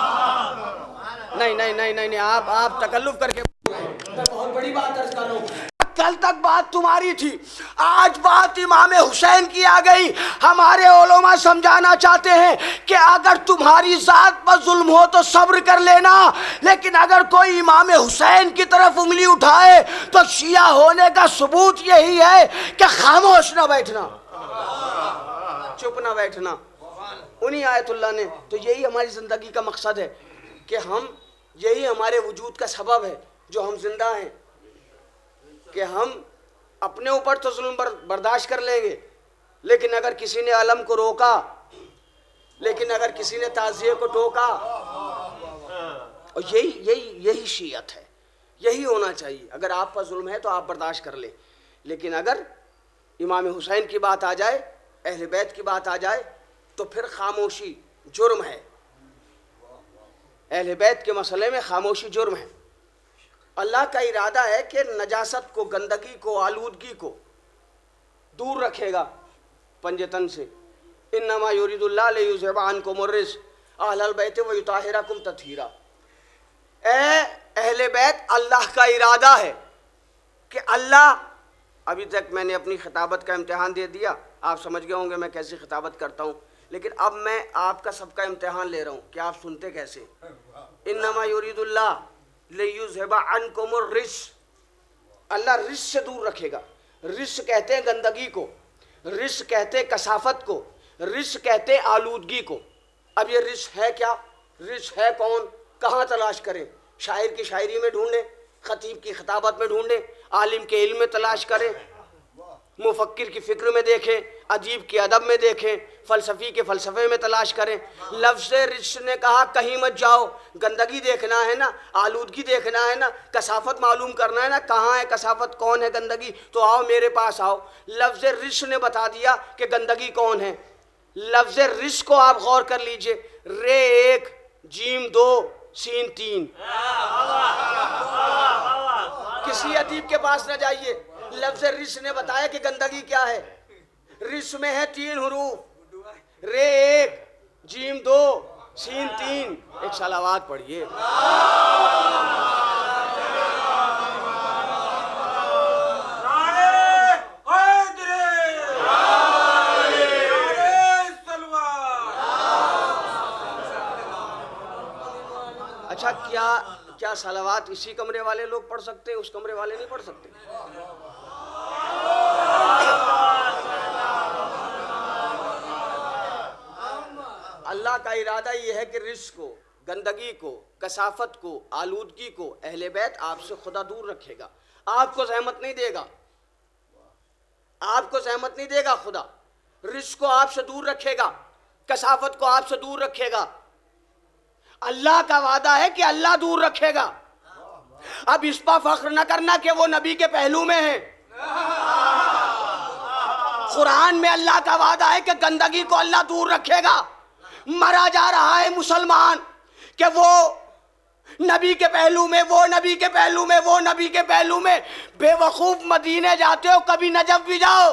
नहीं नहीं नहीं नहीं, नहीं आप आप तकल्लुफ करके, मैं बहुत बड़ी बात अर्ज कर रहा हूँ। कल तक बात तुम्हारी थी, आज बात इमाम हुसैन की आ गई। हमारे उलमा समझाना चाहते हैं कि अगर तुम्हारी जात पर जुल्म हो तो सब्र कर लेना, लेकिन अगर कोई इमाम हुसैन की तरफ उंगली उठाए तो शिया होने का सबूत यही है कि खामोश ना बैठना, चुप ना बैठना। उन्हीं आयतुल्लाह ने तो यही हमारी जिंदगी का मकसद है कि हम, यही हमारे वजूद का सबब है जो हम जिंदा हैं, कि हम अपने ऊपर तो जुल्म बर्दाश्त कर लेंगे, लेकिन अगर किसी ने अलम को रोका, लेकिन अगर किसी ने ताज़िये को टोका, और यही यही यही शीयत है, यही होना चाहिए। अगर आप पर जुल्म है तो आप बर्दाश्त कर लें, लेकिन अगर इमाम हुसैन की बात आ जाए, अहले बैत की बात आ जाए, तो फिर खामोशी जुर्म है। अहले बैत के मसले में खामोशी जुर्म है। अल्लाह का इरादा है कि नजासत को, गंदगी को, आलूदगी को दूर रखेगा पंजतन से। इन्नमा युरिदुल्लाह लियुज़हिबा अन्कुम अर्रिज्स अहलल बैत व युताहिरकुम तत्हीरा। ए अहले बैत, अल्लाह का इरादा है कि अल्लाह, अभी तक मैंने अपनी खिताबत का इम्तिहान दे दिया, आप समझ गए होंगे मैं कैसी खिताबत करता हूँ, लेकिन अब मैं आपका सबका इम्तिहान ले रहा हूँ कि आप सुनते कैसे। इन्नमा युरिदुल्लाह लियुज़हिबा अन्कुम अर्रिज्स, अल्लाह रिस से दूर रखेगा। रिस कहते हैं गंदगी को, रिस कहते हैं कसाफत को, रिस कहते हैं आलूदगी को। अब ये रिस है क्या? रिस है कौन? कहाँ तलाश करें? शायर की शायरी में ढूंढें, खतीब की खिताबत में ढूंढें, आलिम के इल्म में तलाश करें, मुफक्किर की फ़िक्र में देखें, अजीब के अदब में देखें, फ़लसफ़ी के फ़लसफ़े में तलाश करें। लफ्ज़ रिस ने कहा कहीं मत जाओ, गंदगी देखना है ना, आलूदगी देखना है ना, कसाफत मालूम करना है ना, कहाँ है कसाफत, कौन है गंदगी, तो आओ मेरे पास आओ। लफ्ज़ रिस ने बता दिया कि गंदगी कौन है। लफ्ज़ रिस को आप गौर कर लीजिए, रे एक, जीम दो, सीन तीन। किसी अदीब के पास न जाइए, लफ्ज़ रिस ने बताया कि गंदगी क्या है। रिस में है तीन हुरूफ, रे एक, जीम दो, सीन तीन। एक सलावात पढ़िए। अच्छा, क्या क्या सलावात इसी कमरे वाले लोग पढ़ सकते हैं, उस कमरे वाले नहीं पढ़ सकते? अल्लाह का इरादा ये है कि रिस्क को, गंदगी को, कसाफत को, आलूदगी को अहले बैत आपसे खुदा दूर रखेगा। आपको सहमत नहीं देगा, आपको सहमत नहीं देगा खुदा। रिस्क को आपसे दूर रखेगा, कसाफत को आपसे दूर रखेगा। अल्लाह का वादा है कि अल्लाह दूर रखेगा। अब इस पर फख्र न करना कि वो नबी के पहलू में है। कुरान में अल्लाह का वादा है कि गंदगी को अल्लाह दूर रखेगा। मरा जा रहा है मुसलमान कि वो नबी के पहलू में, वो नबी के पहलू में, वो नबी के पहलू में। बेवकूफ मदीने जाते हो, कभी नजफ भी जाओ,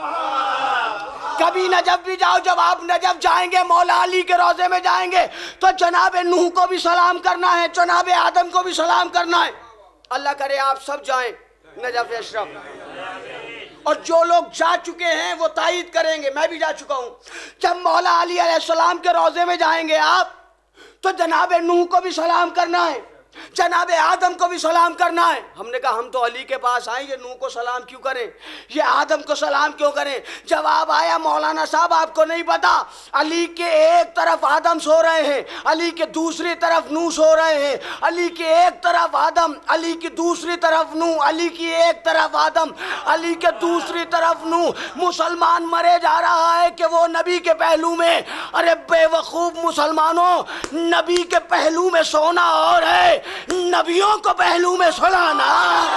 कभी नजफ भी जाओ। जब आप नजफ जाएंगे, मौला अली के रोजे में जाएंगे, तो जनाब नूह को भी सलाम करना है, जनाब आदम को भी सलाम करना है। अल्लाह करे आप सब जाएं नजफ अशरफ। और जो लोग जा चुके हैं वो तायीद करेंगे, मैं भी जा चुका हूं। जब मौला अली अलैहिस्सलाम के रोजे में जाएंगे आप, तो जनाब नूह को भी सलाम करना है, जनाब आदम को भी सलाम करना है। हमने कहा हम तो अली के पास आए, ये नूह को सलाम क्यों करें, ये आदम को सलाम क्यों करें? जवाब आया, मौलाना साहब आपको नहीं पता, अली के एक तरफ आदम सो रहे हैं, अली के दूसरी तरफ नूह सो रहे हैं। अली के एक तरफ आदम, अली की दूसरी तरफ नूह, अली की एक तरफ आदम, अली के दूसरी तरफ नूह। मुसलमान मरे जा रहा है कि वो नबी के पहलू में। अरे बेवकूफ मुसलमानों, नबी के पहलू में सोना और है, नबियों को पहलू में सुलाना।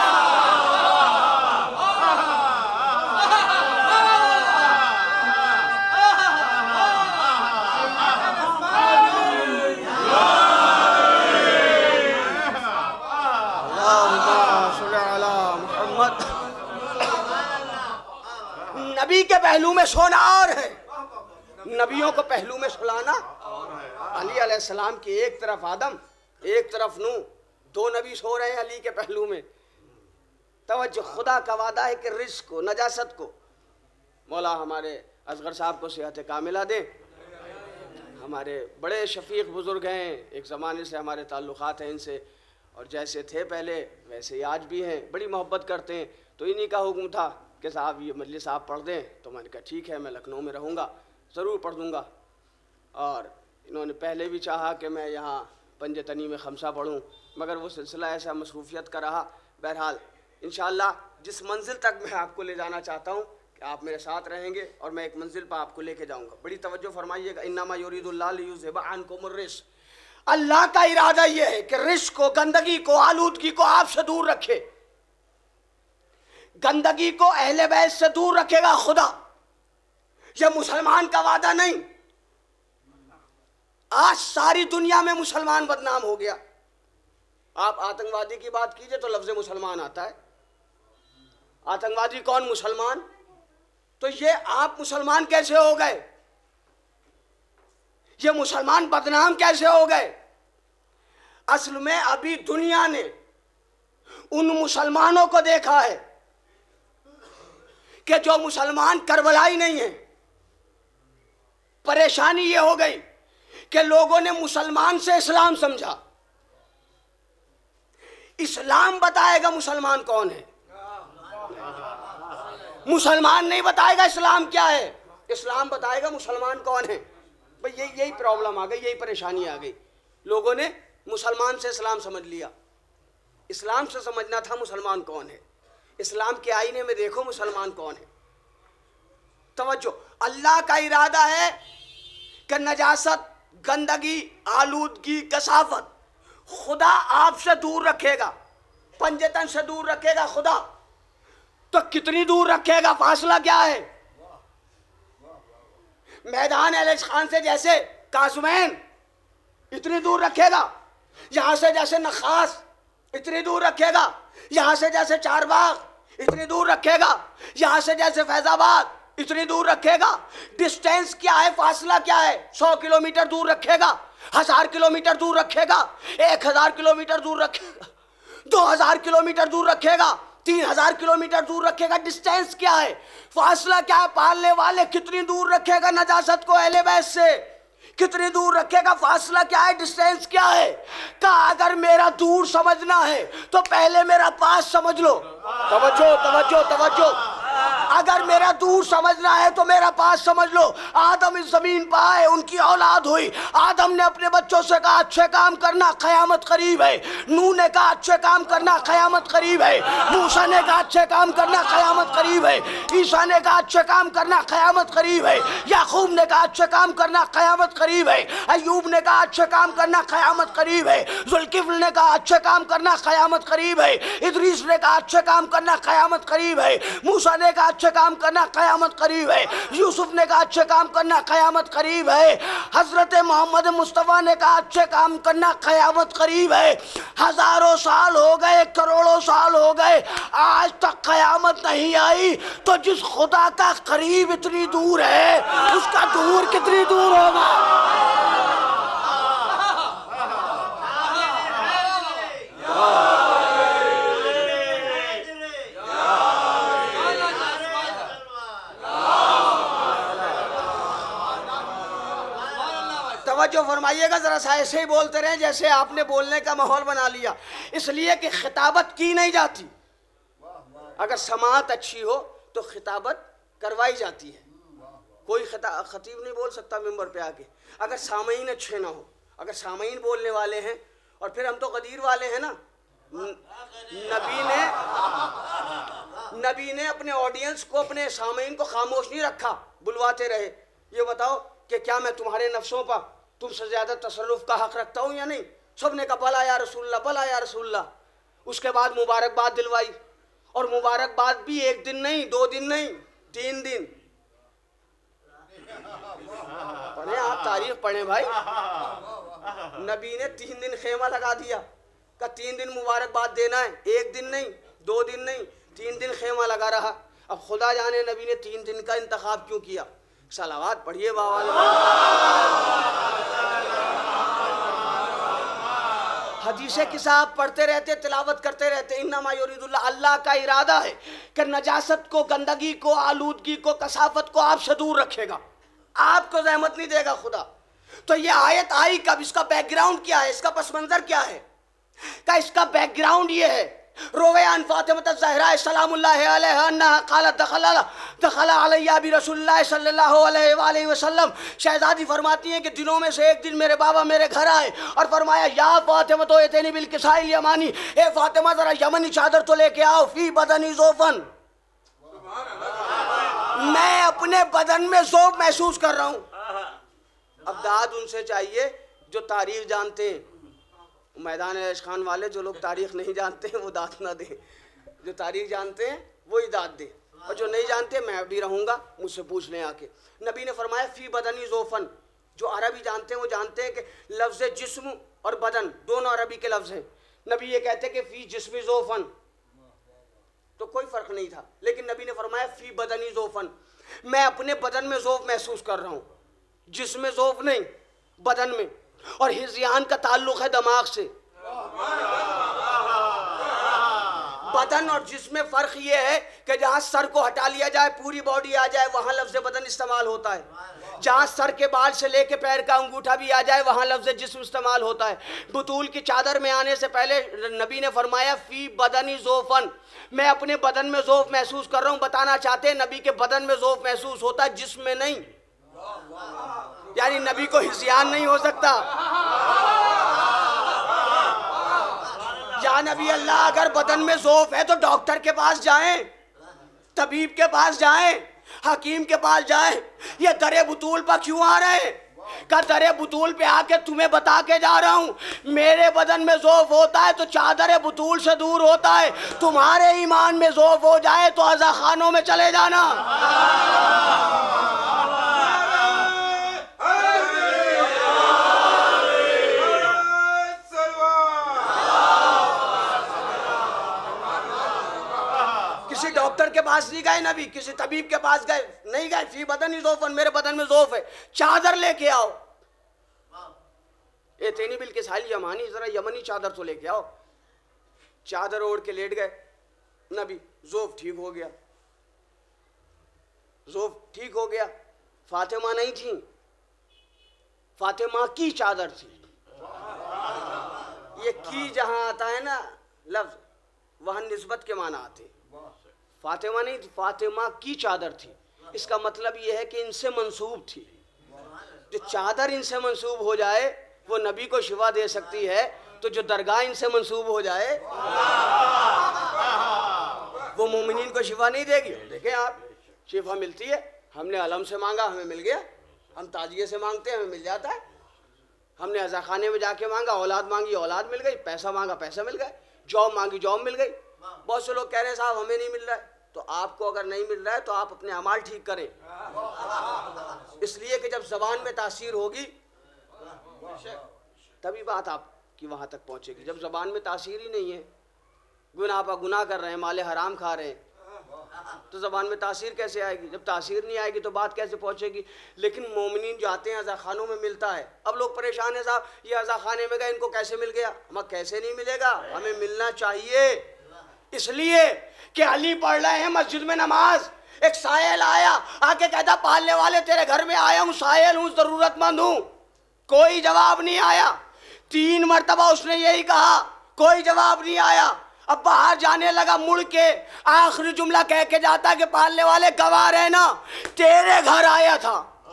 नबी के पहलू में सोना और है, नबियों को पहलू में सुलाना। अली अलैहिस्सलाम की एक तरफ आदम, एक तरफ नूह, दो नबी सो रहे हैं अली के पहलू में। तवज्जो, खुदा का वादा है कि रिस्क को, नजासत को, मौला हमारे असगर साहब को सेहत कामिला दें। हमारे बड़े शफीक बुजुर्ग हैं, एक ज़माने से हमारे ताल्लुक़ात हैं इनसे, और जैसे थे पहले वैसे ही आज भी हैं, बड़ी मोहब्बत करते हैं। तो इन्हीं का हुक्म था कि साहब ये मजलिस आप पढ़ दें, तो मैंने कहा ठीक है, मैं लखनऊ में रहूँगा, ज़रूर पढ़ दूँगा। और इन्होंने पहले भी चाहा कि मैं यहाँ पंजतनी में खमसा पढ़ूँ, मगर वो सिलसिला ऐसा मसरूफियत का रहा। बहरहाल इंशाअल्लाह जिस मंजिल तक मैं आपको ले जाना चाहता हूँ कि आप मेरे साथ रहेंगे और मैं एक मंजिल पर आपको लेके जाऊँगा। बड़ी तवज्जो फरमाइएगा। इन्नमा युरीदुल्लाहु लियुज़हिबा अन्कुमुर रिज्स, अल्लाह का इरादा ये है कि रिज्क को, गंदगी को, आलूदगी को आपसे दूर रखे। गंदगी को अहले बैत से दूर रखेगा खुदा। यह मुसलमान का वादा नहीं। आज सारी दुनिया में मुसलमान बदनाम हो गया। आप आतंकवादी की बात कीजिए तो लफ्ज़ मुसलमान आता है। आतंकवादी कौन? मुसलमान। तो ये आप मुसलमान कैसे हो गए? ये मुसलमान बदनाम कैसे हो गए? असल में अभी दुनिया ने उन मुसलमानों को देखा है कि जो मुसलमान करबलाई नहीं है। परेशानी ये हो गई कि लोगों ने मुसलमान से इस्लाम समझा। इस्लाम बताएगा मुसलमान कौन है, मुसलमान नहीं बताएगा इस्लाम क्या है। इस्लाम बताएगा मुसलमान कौन है। भाई यही यही प्रॉब्लम आ गई, यही परेशानी आ गई। लोगों ने मुसलमान से इस्लाम समझ लिया। इस्लाम से समझना था मुसलमान कौन है। इस्लाम के आईने में देखो मुसलमान कौन है। तवज्जो, अल्लाह का इरादा है कि नजासत, गंदगी, आलूदगी, कसाफत खुदा आपसे दूर रखेगा, पंजतन से दूर रखेगा खुदा। तो कितनी दूर रखेगा? फासला क्या है? मैदान एलिश खान से जैसे कासमैन इतनी दूर रखेगा, यहां से जैसे नखास इतनी दूर रखेगा, यहां से जैसे चारबाग इतनी दूर रखेगा, यहां से जैसे फैजाबाद इतनी दूर रखेगा। डिस्टेंस क्या है, फासला क्या है? सौ किलोमीटर दूर रखेगा, हजार किलोमीटर दूर रखेगा, एक हजार किलोमीटर दूर रखेगा, दो हजार किलोमीटर दूर रखेगा, तीन हजार किलोमीटर दूर रखेगा। डिस्टेंस क्या है, फासला क्या है? पालने वाले कितनी दूर रखेगा नजासत को अहले बैत से, कितनी दूर रखेगा? फासला क्या है, डिस्टेंस क्या है? कहा अगर मेरा दूर समझना है तो पहले मेरा पास समझ लो। तवज्जो तवज्जो तवज्जो, अगर मेरा दूर समझना है तो मेरा पास समझ लो। आदम इस जमीन पर आए, उनकी औलाद हुई। आदम ने अपने बच्चों से कहा अच्छे काम करना, क़यामत करीब है। नूह ने कहा अच्छे काम करना, क़यामत करीब है। मूसा ने कहा अच्छे काम करना, क़यामत करीब है। ईसा ने कहा अच्छे काम करना, क़यामत करीब है। याकूब ने कहा अच्छे काम करना, क़यामत करीब है। अय्यूब ने कहा अच्छे काम करना, क़यामत करीब है। जुल्किफ्ल ने कहा अच्छे काम करना, क़यामत करीब है। इदरीस ने कहा अच्छे काम करना, क़यामत करीब है। मूसा ने कहा अच्छे काम करना, क़यामत करीब है। यूसुफ ने कहा अच्छे काम करना, क़यामत करीब है। हजरत मोहम्मद मुस्तफ़ा ने कहा अच्छे काम करना, क़यामत करीब है। हजारों साल हो गए, करोड़ों साल हो गए, आज तक क़यामत नहीं आई। तो जिस खुदा का करीब इतनी दूर है, उसका दूर कितनी दूर होगा। तवज्जो फरमाइएगा, जरा सा ऐसे ही बोलते रहे जैसे आपने बोलने का माहौल बना लिया, इसलिए कि खिताबत की नहीं जाती। अगर समाअत अच्छी हो तो खिताबत करवाई जाती है। कोई खतीब नहीं बोल सकता मिंबर पे आके अगर सामईन अच्छे ना हो। अगर सामईन बोलने वाले हैं, और फिर हम तो गदीर वाले हैं ना। नबी ने नबी ने अपने ऑडियंस को, अपने सामईन को खामोश नहीं रखा, बुलवाते रहे। ये बताओ कि क्या मैं तुम्हारे नफ्सों पर तुमसे ज़्यादा तसर्रुफ का हक़ रखता हूँ या नहीं। सब ने कहा भला या रसूलल्लाह, भला या रसूलल्लाह। उसके बाद मुबारकबाद दिलवाई, और मुबारकबाद भी एक दिन नहीं, दो दिन नहीं, तीन दिन। पढ़े आप, तारीख पढ़े भाई। नबी ने तीन दिन खेमा लगा दिया, का तीन दिन मुबारकबाद देना है, एक दिन नहीं, दो दिन नहीं, तीन दिन खेमा लगा रहा। अब खुदा जाने नबी ने तीन दिन का इंतखाब क्यों किया। सलावात पढ़िए बाबा। हदीसे किताब पढ़ते रहते, तिलावत करते रहते। इन्नमा युरीदुल्लाह, अल्लाह का इरादा है कि नजासत को, गंदगी को, आलूदगी को, कसाफत को आपसे दूर रखेगा, आपको रहमत नहीं देगा खुदा। तो ये आयत आई कब, इसका बैकग्राउंड क्या है, इसका पस मंजर क्या है। का इसका बैकग्राउंड ये है, रोवयान फातिमा ज़हरा सलामुल्लाहि अलैहा अन्हा क़ालत दखला दखला अलैया भी रसूलुल्लाह सल्लल्लाहु अलैहि वसल्लम। शहजादी फरमाती हैं कि दिनों में से एक दिन मेरे बाबा मेरे घर आए और फरमाया या फातिमा तो एतनी बिल किसाइल यमानी, ए फातिमा जरा यमनी चादर तो लेके आओ। फी बदनी ज़ोफ़न, मैं अपने बदन में ज़ोफ़ महसूस कर रहा हूँ। अब दाद उनसे चाहिए जो तारीख जानते हैं। मैदान ऐश खान वाले जो लोग तारीख नहीं जानते हैं वो दाद ना दें, जो तारीख जानते हैं वही दाद दें, और जो नहीं जानते मैं भी रहूँगा, मुझसे पूछ लें आके। नबी ने फरमाया फ़ी बदनी ज़ोफ़न। जो अरबी जानते हैं वो जानते हैं कि लफ्ज़ जिस्म और बदन दोनों अरबी के लफ्ज़ हैं। नबी ये कहते हैं कि फ़ी जिस्मी ज़ोफ़न, तो कोई फ़र्क नहीं था, लेकिन नबी ने फरमाया फ़ी बदनी ज़ोफ़न, मैं अपने बदन में ज़ोफ़ महसूस कर रहा हूँ, जिस्म ज़ोफ़ नहीं, बदन में। और हिज़्यान का ताल्लुक़ है दिमाग से। बदन और जिस्म में फ़र्क ये है कि जहाँ सर को हटा लिया जाए पूरी बॉडी आ जाए वहाँ लफ्ज़ बदन इस्तेमाल होता है। जहाँ सर के बाल से लेके पैर का अंगूठा भी आ जाए वहाँ लफ्ज़ जिस्म इस्तेमाल होता है। बतूल की चादर में आने से पहले नबी ने फरमाया फ़ी बदनी ज़ोफ़न, मैं अपने बदन में ज़ोफ़ महसूस कर रहा हूँ। बताना चाहते हैं नबी के बदन में ज़ोफ़ महसूस होता है, जिस्म में नहीं। यानी नबी को हिज़्यान नहीं हो सकता। या नबी अल्लाह अगर बदन में ज़ोफ़ है तो डॉक्टर के पास जाएं, तबीब के पास जाएं, हकीम के पास जाएं। ये दरे बुतूल पर क्यों आ रहे हैं? का दरे बुतूल पे आके तुम्हें बता के जा रहा हूँ, मेरे बदन में ज़ोफ़ होता है तो चादर बुतूल से दूर होता है। तुम्हारे ईमान में ज़ोफ़ हो जाए तो अज़ा खानों में चले जाना। किसी डॉक्टर के पास नहीं गए नबी, किसी तबीब के पास गए नहीं गए। फी बदनी ज़ोफ़न, मेरे बदन में ज़ोफ़ है, चादर लेके आओ। ए तेनी बिल के साली यमानी, जरा यमनी चादर तो लेके आओ। चादर ओढ़ के लेट गए नबी, ज़ोफ़ ठीक हो गया, ज़ोफ़ ठीक हो गया। फातिमा नहीं थी, फातिमा की चादर थी। ये की जहां आता है ना लफ्ज़, वहां निस्बत के माना आते। फातिमा नहीं थी, फातिमा की चादर थी। इसका मतलब ये है कि इनसे मंसूब थी। जो चादर इनसे मंसूब हो जाए वो नबी को शिफा दे सकती है, तो जो दरगाह इनसे मंसूब हो जाए वो मोमिनीन को शिफा नहीं देगी। देखें आप, शिफा मिलती है। हमने अलम से मांगा, हमें मिल गया। हम ताजिए से मांगते हैं, हमें मिल जाता है। हमने अज़ा खाने में जाके मांगा, औलाद मांगी, औलाद मिल गई। पैसा मांगा, पैसा मिल गया। जॉब मांगी, जॉब मिल गई। बहुत से लोग कह रहे हैं साहब हमें नहीं मिल रहा है। तो आपको अगर नहीं मिल रहा है तो आप अपने अमाल ठीक करें, इसलिए कि जब ज़बान में तासीर होगी तभी बात आपकी वहाँ तक पहुँचेगी। जब ज़बान में तासीर ही नहीं है, गुनाह पर गुनाह कर रहे हैं, माले हराम खा रहे हैं, तो ज़बान में तासीर कैसे आएगी? जब तासीर नहीं आएगी तो बात कैसे पहुँचेगी? लेकिन मोमिनीन जाते हैं, अज़ा खानों में मिलता है। अब लोग परेशान हैं साहब, ये अज़ा खाने में गए, इनको कैसे मिल गया? हमें कैसे नहीं मिलेगा, हमें मिलना चाहिए। इसलिए कि अली पढ़ रहे हैं मस्जिद में नमाज, एक सायल आया, आके कहता पालने वाले तेरे घर में आया हूँ, सायल हूँ, ज़रूरतमंद हूँ। कोई जवाब नहीं आया। तीन मरतबा उसने यही कहा, कोई जवाब नहीं आया। अब बाहर जाने लगा, मुड़ के आखिरी जुमला कह के जाता कि पालने वाले गवाह रहना, तेरे घर आया था।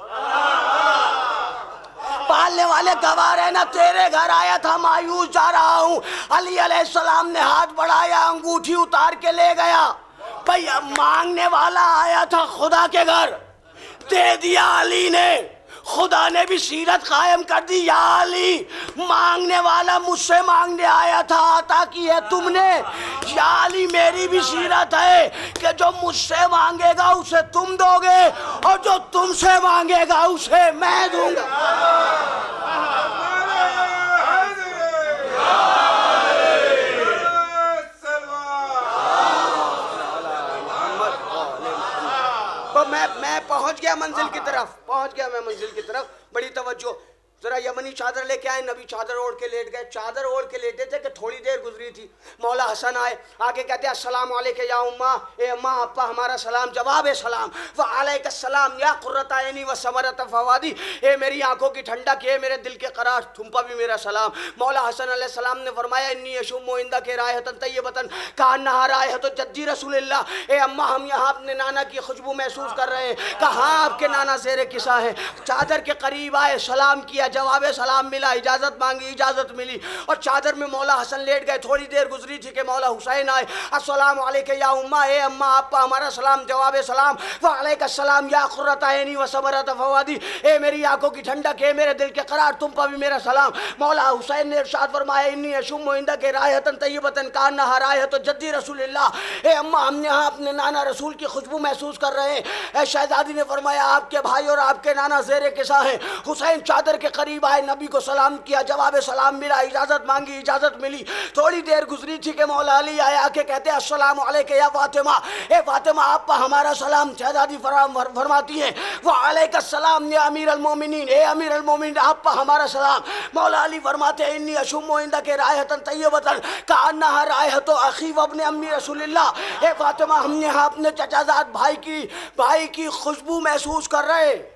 पालने वाले गवाह रहना, तेरे घर आया था, मायूस जा रहा हूँ। अली अलैहिस्सलाम ने हाथ बढ़ाया, अंगूठी उतार के ले गया। भैया मांगने वाला आया था खुदा के घर, दे दिया अली ने। खुदा ने भी सीरत कायम कर दी। या अली, मांगने वाला मुझसे मांगने आया था, अता की है तुमने। या अली, मेरी भी सीरत है कि जो मुझसे मांगेगा उसे तुम दोगे, और जो तुमसे मांगेगा उसे मैं दूंगा। मैं मैं पहुंच गया मंजिल की तरफ, पहुंच गया मैं मंजिल की तरफ। बड़ी तवज्जो, जरा यमनी चादर लेके आए, नबी चादर ओढ़ के लेट गए। चादर ओढ़ के लेटे थे कि थोड़ी देर गुजरी थी, मौला हसन आए, आगे कहते हैं अस्सलाम वालेकुम या उम्मा, ए अम्मा अप्पा हमारा सलाम। जवाब सलाम। व अलैका सलाम या कुर्रत ऐनी व समरत फवादी, ए मेरी आंखों की ठंडक, ए मेरे दिल के करार, तुम पर भी मेरा सलाम। मौला हसन अलैहि सलाम ने फरमाया इन्नी अशुम्मु इंदा के रायहतन तय्यबतन कान्नहा रायहतु जद्दी रसूलिल्लाह। ए अम्मा, हम यहाँ अपने नाना की खुशबू महसूस कर रहे हैं। कहा आपके नाना ज़ेरे किसा है। चादर के करीब आए, सलाम किया, जवाब सलाम मिला, इजाजत मांगी, इजाजत मिली, और चादर में मौला हसन लेट गए। थोड़ी देर गुजरी थी कि मौला हुसैन आए, अस्सलाम वालेकुम या उम्मा, ए अम्मा अप्पा हमारा सलाम। जवाब सलाम। व अलैका सलाम या कुर्रत ऐनी व समरत फवादी, ए मेरी आंखों की ठंडक, ए मेरे दिल के करार, तुम पर भी मेरा सलाम। मौला हुसैन ने इरशाद फरमाया इन्नी अशुम्मु इंदके रायहतन तय्यबतन कान्नहा रायहतु जद्दी रसूलिल्लाह। ए अम्मा, हम यहाँ अपने नाना रसूल की खुशबू महसूस कर रहे हैं। ए शहजादी ने फरमाया आपके भाई और आपके नाना ज़ेरे किसा है। हुसैन चादर के करीब आए, नबी को सलाम किया, जवाब सलाम मिला, इजाजत मांगी, इजाजत मिली। थोड़ी देर गुजरी थी कि मौला अली आए, आके कहते हैं अस्सलाम वालेकुम या फातिमा, ए फातिमा आप पर हमारा सलाम। शहजादी फरमाती है व अलैका सलाम या अमीर अल मोमिनीन, ए अमीर अल मोमिनीन आप पर हमारा सलाम। मौला अली फरमाते हैं इन्नी अशुम्मु इंदके रायहतन तय्यबतन कान्नहा रायहतु अखी व इब्न अम्मी रसूलिल्लाह। ए फातिमा, हम यहाँ अपने चचाजाद भाई की भाई की खुशबू महसूस कर रहे हैं।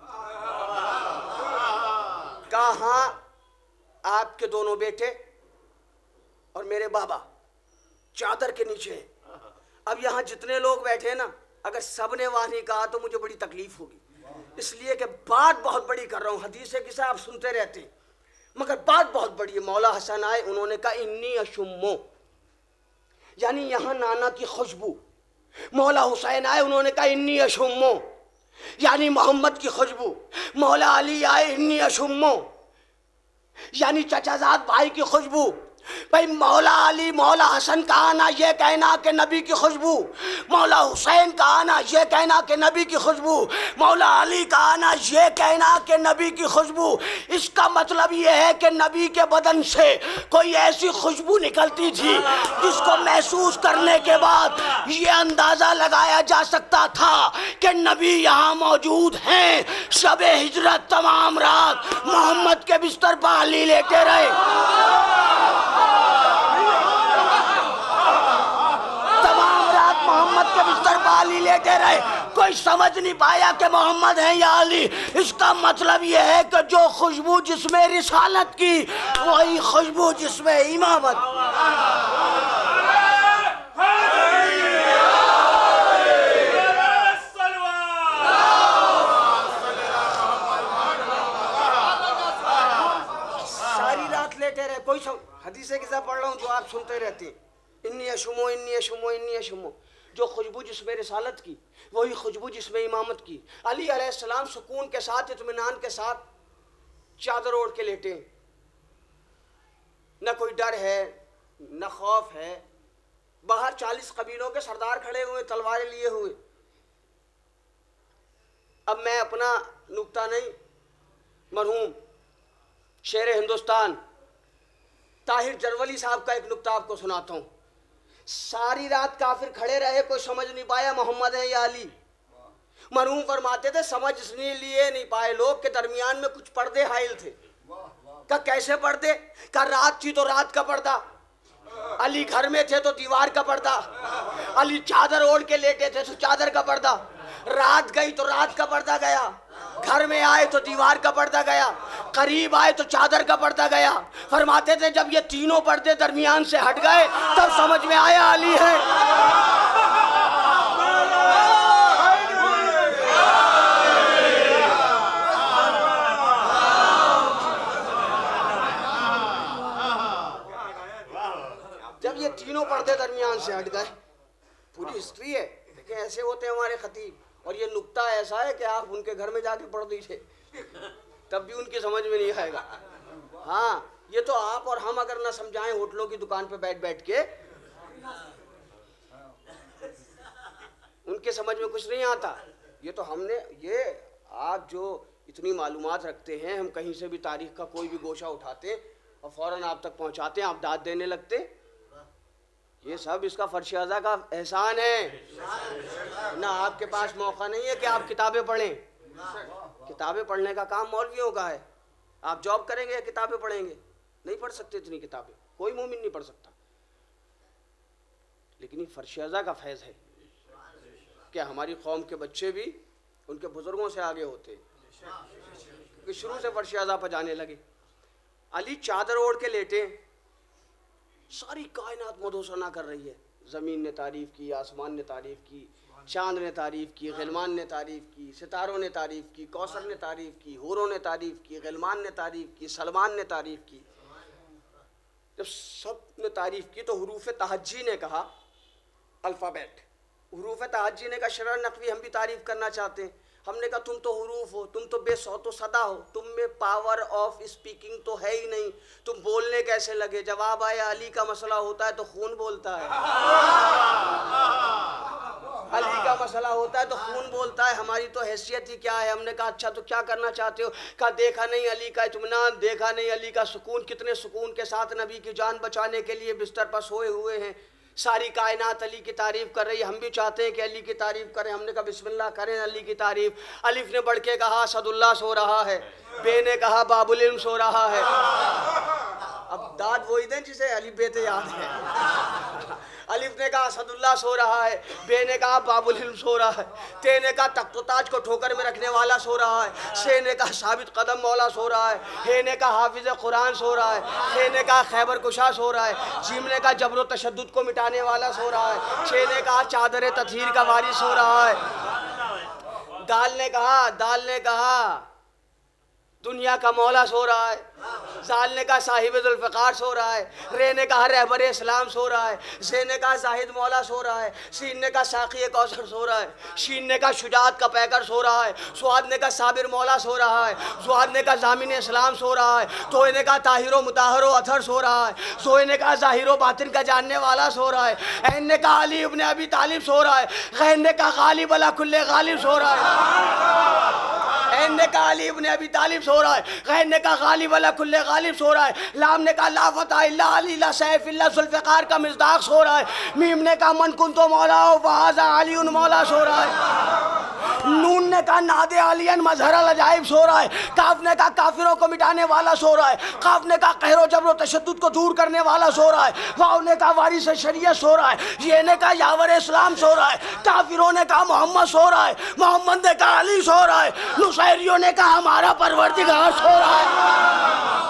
कहाँ आपके दोनों बेटे और मेरे बाबा चादर के नीचे हैं। अब यहाँ जितने लोग बैठे हैं ना, अगर सब ने वाह नहीं कहा तो मुझे बड़ी तकलीफ होगी, इसलिए कि बात बहुत बड़ी कर रहा हूँ। हदीस किस्सा आप सुनते रहते हैं, मगर बात बहुत बड़ी है। मौला हसन आए, उन्होंने कहा इन्नी अशुम्मो, यानी यहाँ नाना की खुशबू। मौला हुसैन आए, उन्होंने कहा इन्नी अशुम्मो, यानी मोहम्मद की खुशबू। मौला अली आए, इन्नी अशुम्मो, यानी चचाजाद भाई की खुशबू। भाई मौला अली मौला हसन का आना ये कहना कि नबी की खुशबू, मौला हुसैन का आना ये कहना कि नबी की खुशबू, मौला अली का आना ये कहना कि नबी की खुशबू। इसका मतलब ये है कि नबी के बदन से कोई ऐसी खुशबू निकलती थी जिसको महसूस करने के बाद ये अंदाज़ा लगाया जा सकता था कि नबी यहाँ मौजूद हैं। शब-ए हिजरत तमाम रात मोहम्मद के बिस्तर पर अली लेटे रहे, तमाम रात मोहम्मद के बिस्तर पर अली लेटे रहे। कोई समझ नहीं पाया कि मोहम्मद है या अली। इसका मतलब यह है कि जो खुशबू जिसमें रिसालत की, वही खुशबू जिसमें इमामत। साथ लेटे रहे, कोई हदीसें किस्सा पढ़ रहा हूँ जो आप सुनते रहते हैं, इन्नी अशुमो इन्नी अशुमो इन्नी अशुमो, जो खुशबू जिसमें रिसालत की वही खुशबू जिसमें इमामत की। अली अलैहिस्सलाम सुकून के साथ, इत्मीनान के साथ चादर ओढ़ के लेटे, न कोई डर है न खौफ है। बाहर चालीस कबीलों के सरदार खड़े हुए तलवारें लिए हुए। अब मैं अपना नुक्ता नहीं, मरहूम शेर हिंदुस्तान ताहिर जरवली साहब का एक नुक्ता आपको सुनाता हूँ। सारी रात काफिर खड़े रहे, कोई समझ नहीं पाया मोहम्मद है या अली। मरहूम फरमाते थे समझ इसलिए लिए नहीं पाए लोग के दरमियान में कुछ पर्दे हाइल थे। का कैसे पर्दे? का रात थी तो रात का पर्दा, अली घर में थे तो दीवार का पर्दा, अली चादर ओढ़ के लेटे थे तो चादर का पर्दा, रात गई तो रात का पर्दा गया, घर में आए तो दीवार का पर्दा गया, करीब आए तो चादर का पर्दा गया। फरमाते थे जब ये तीनों पर्दे दरमियान से हट गए तब समझ में आया अली है। जब ये तीनों पर्दे दरमियान से हट गए, पूरी हिस्ट्री है, देखिए ऐसे होते हैं हमारे खतीब। और ये नुक्ता ऐसा है कि आप उनके घर में जाके पढ़ दीजिए तब भी उनकी समझ में नहीं आएगा। हाँ, ये तो आप और हम अगर ना समझाएं होटलों की दुकान पे बैठ बैठ के, उनके समझ में कुछ नहीं आता। ये तो हमने, ये आप जो इतनी मालूमात रखते हैं, हम कहीं से भी तारीख का कोई भी गोशा उठाते और फौरन आप तक पहुंचाते हैं, आप दाद देने लगते, ये सब इसका फर्श-ए-अज़ा का एहसान है ना। आपके पास मौका नहीं है कि आप किताबें पढ़ें, किताबें पढ़ने का काम मौलवियों का है। आप जॉब करेंगे या किताबें पढ़ेंगे? नहीं पढ़ सकते इतनी किताबें, कोई मोमिन नहीं पढ़ सकता। लेकिन ये फर्श-ए-अज़ा का फैज़ है कि हमारी कौम के बच्चे भी उनके बुजुर्गों से आगे होते, क्योंकि शुरू से फर्श-ए-अज़ा पर जाने लगे। अली चादर ओढ़ के लेटे, सारी कायनात मधोसना कर रही है। ज़मीन ने तारीफ़ की, आसमान ने तारीफ़ की, चांद ने तारीफ़ की, गिलमान ने तारीफ़ की, सितारों ने तारीफ़ की, कौसर ने तारीफ़ की, हूरों ने तारीफ़ की, गिलमान ने तारीफ़ की, सलमान ने तारीफ़ की। जब सब ने तारीफ़ की तो हुरूफ तहज्जी ने कहा, अल्फ़ाबेट, हुरूफ तहज्जी ने कहा शरह नकवी हम भी तारीफ़ करना चाहते हैं। हमने कहा तुम तो हुरूफ हो, तुम तो बेसौतो सदा हो, तुम में पावर ऑफ स्पीकिंग तो है ही नहीं, तुम बोलने कैसे लगे? जवाब आया अली का मसला होता है तो खून बोलता है, अली का मसला होता है तो खून बोलता है, हमारी तो हैसियत ही क्या है। हमने कहा अच्छा तो क्या करना चाहते हो? कहा देखा नहीं अली का इत्मीनान, देखा नहीं अली का सुकून, कितने सुकून के साथ नबी की जान बचाने के लिए बिस्तर पर सोए हुए हैं। सारी कायनात अली की तारीफ़ कर रही है, हम भी चाहते हैं कि अली की तारीफ़ करें। हमने कहा बिस्मिल्लाह करें अली की तारीफ़। अलिफ ने बढ़ के कहा असदुल्लाह सो रहा है, बे ने कहा बाबुल इल्म सो रहा है। अब दाद वही दें जिसे अली बेते याद है। अलिफ ने कहा असदुल्लाह सो रहा है, बे ने कहा बाबुल इल्म सो रहा है, ते ने कहा तख्त-ओ-ताज को ठोकर में रखने वाला सो रहा है, से ने कहा साबित कदम मौला सो रहा है, हे ने कहा हाफिज कुरान सो रहा है, खे ने कहा खैबर कुशा सो रहा है, जीम ने कहा जबर तशद्दुद को मिटाने वाला सो रहा है, छे ने कहा चादर ततहीर का वारिस सो रहा है, दाल ने कहा दाल ने कहा दुनिया का मौला सो रहा है, साल ने कहा साहिब जुल्फ़िकार सो रहा है, रे ने कहा रहबर इस्लाम सो रहा है, से ने कहा जाहिद मौला सो रहा है, सीन ने कहा साक़ी कौसर सो रहा है, शीन ने कहा शुजात का पैकर सो रहा है, सुआद ने कहा साबिर मौला सो रहा है, सुआद ने कहा जामिन इस्लाम सो रहा है, तोय ने कहा ताहिरो मुताहरो अथर सो रहा है, सोए ने कहा ज़ाहिरो बातिन का जानने वाला सो रहा है, ऐन ने कहा अली इब्न अबी तालिब सो रहा है, गैन ने कहा गालिब अला कुल्ले गालिब सो रहा है, ऐन ने कहा अली इब्न अबी तालिब सो रहा है, गैन ने कहा गालिब अला कुल्ले गालिब सो रहा है, लाम ने कहा ला फतह इल्ला अली ला सैफ इल्ला जुल्फ़िकार का मिज़दाक सो रहा है, मीम ने कहा मन कुंतो मौला वहाज़ा अली उन मौला सो रहा है, नून ने कहा नादे अलियन मजहर अजाइब सो रहा है, काफ ने कहा काफिरों को मिटाने वाला सो रहा है, काफ ने कहा कहरो जबरो तशद्दुद को दूर करने वाला सो रहा है, वाव ने कहा वारिस शरीयत सो रहा है, ये ने कहा यावर इस्लाम सो रहा है, काफिरों ने कहा मोहम्मद सो रहा है, मोहम्मद ने कहा अली सो रहा है, नुसैरियों ने कहा हमारा परवरदिगार सो रहा है।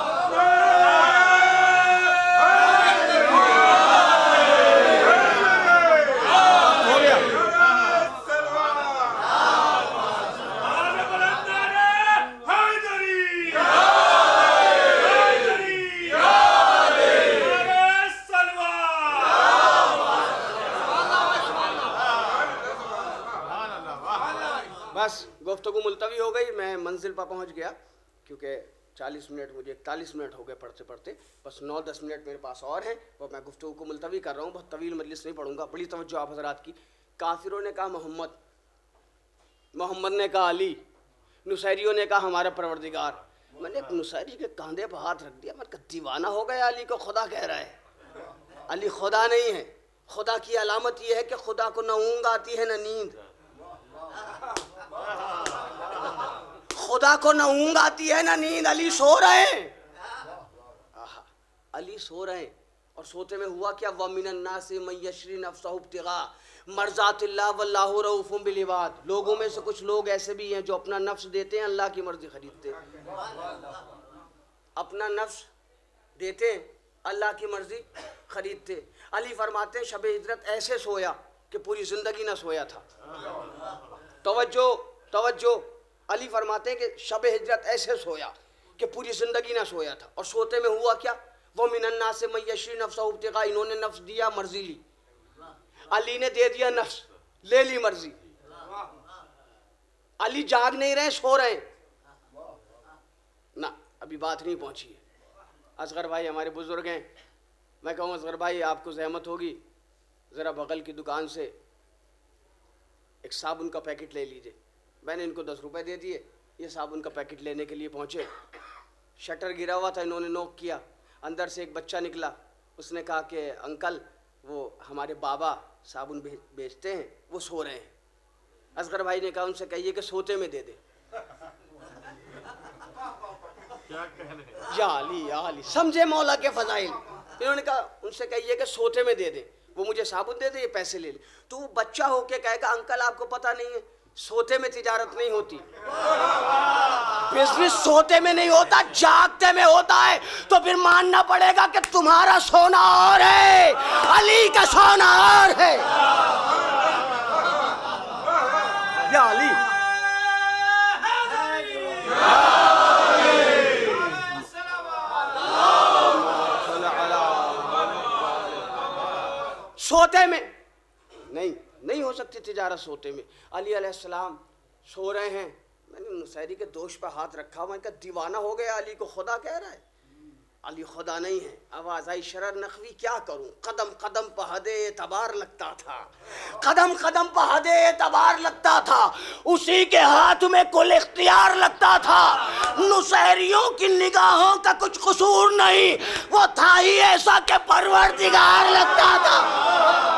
तलबा पहुंच गया, क्योंकि चालीस मिनट मुझे इकतालीस मिनट हो गए पढ़ते पढ़ते, बस नौ दस मिनट मेरे पास और हैं और मैं गुफ्तगू को मुलतवी कर रहा हूँ, बहुत तवील मजलिस नहीं पढ़ूंगा। बड़ी तवज्जो आप हज़रात की। काफिरों ने कहा मोहम्मद, मोहम्मद ने कहा अली, नुसैरियों ने कहा हमारा परवरदिगार। मैंने नुसैरी के कंधे पर हाथ रख दिया, मैंने कहा दीवाना हो गया, अली को खुदा कह रहा है। अली खुदा नहीं है। खुदा की अलामत यह है कि खुदा को न ऊँग आती है न नींद, खुदा को न ऊँग आती है ना नींद। अली सो रहे हैं, अली सो रहे हैं। और सोते में हुआ क्या, वमिनन नासि मन यशरी नफ्सहु इब्तिगा मर्ज़ातिल्लाह वल्लाहु रऊफ़ुम बिल इबाद। लोगों में से कुछ लोग ऐसे भी हैं जो अपना नफ्स देते हैं, अल्लाह की मर्जी खरीदते हैं। अपना नफ्स देते हैं, अल्लाह की मर्जी खरीदते। अली फरमाते हैं शब हिजरत ऐसे सोया कि पूरी जिंदगी ना सोया था। तवज्जो तवज्जो अली फरमाते हैं कि शब हिजरत ऐसे सोया कि पूरी जिंदगी ना सोया था। और सोते में हुआ क्या, वो मिनन्ना से मैयशी नफ्सा उब्तिगा, इन्होंने नफ्स दिया, मर्जी ली। अली ने दे दिया नफ्स, ले ली मर्जी। अली जाग नहीं रहे, सो रहे ना, अभी बात नहीं पहुंची है। असगर भाई हमारे बुजुर्ग हैं, मैं कहूँ असगर भाई आपको जहमत होगी, ज़रा बगल की दुकान से एक साबुन का पैकेट ले लीजिए। मैंने इनको दस रुपए दे दिए, ये साबुन का पैकेट लेने के लिए पहुँचे। शटर गिरा हुआ था, इन्होंने नॉक किया, अंदर से एक बच्चा निकला। उसने कहा कि अंकल वो हमारे बाबा साबुन बेचते हैं, वो सो रहे हैं। असगर भाई ने कहा उनसे कहिए कि सोते में दे दे। क्या कहने, या अली या अली, समझे मौला के फजाइल। इन्होंने कहा उनसे कहिए कि सोते में दे दे, वो मुझे साबुन दे दे, ये पैसे ले ले। तो वो बच्चा होके कहेगा अंकल आपको पता नहीं है, सोते में तिजारत नहीं होती, बिजनेस सोते में नहीं होता, जागते में होता है। तो फिर मानना पड़ेगा कि तुम्हारा सोना और है, अली का सोना और है। या अली, सोते में नहीं नहीं हो सकती तिजारत सोते में। अली अलैहिस्सलाम सो रहे हैं, मैंने नुसैरी के दोष पर हाथ रखा, मैंने कहा दीवाना हो गया, अली को खुदा कह रहा है। अली खुदा नहीं है। आवाज़ आई शरर नखवी, क्या करूं, कदम कदम पर हदे एतबार लगता था, कदम कदम पर हदे एतबार लगता था, उसी के हाथ में कुल इख्तियार लगता था। नुसैरियों की निगाहों का कुछ कसूर नहीं, वो था ही ऐसा कि परवरदिगार लगता था।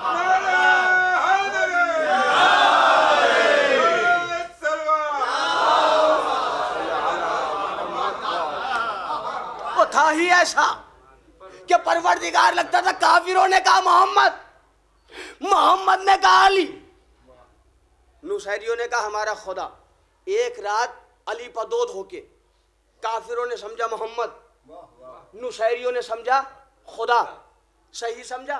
था ही ऐसा कि परवरदिगार लगता था। काफिरों ने कहा मोहम्मद, मोहम्मद ने कहा अली, नुसैरियों ने कहा हमारा खुदा। एक रात अली पदोद होके काफिरों ने समझा मोहम्मद, नुसैरियों ने समझा खुदा। सही समझा,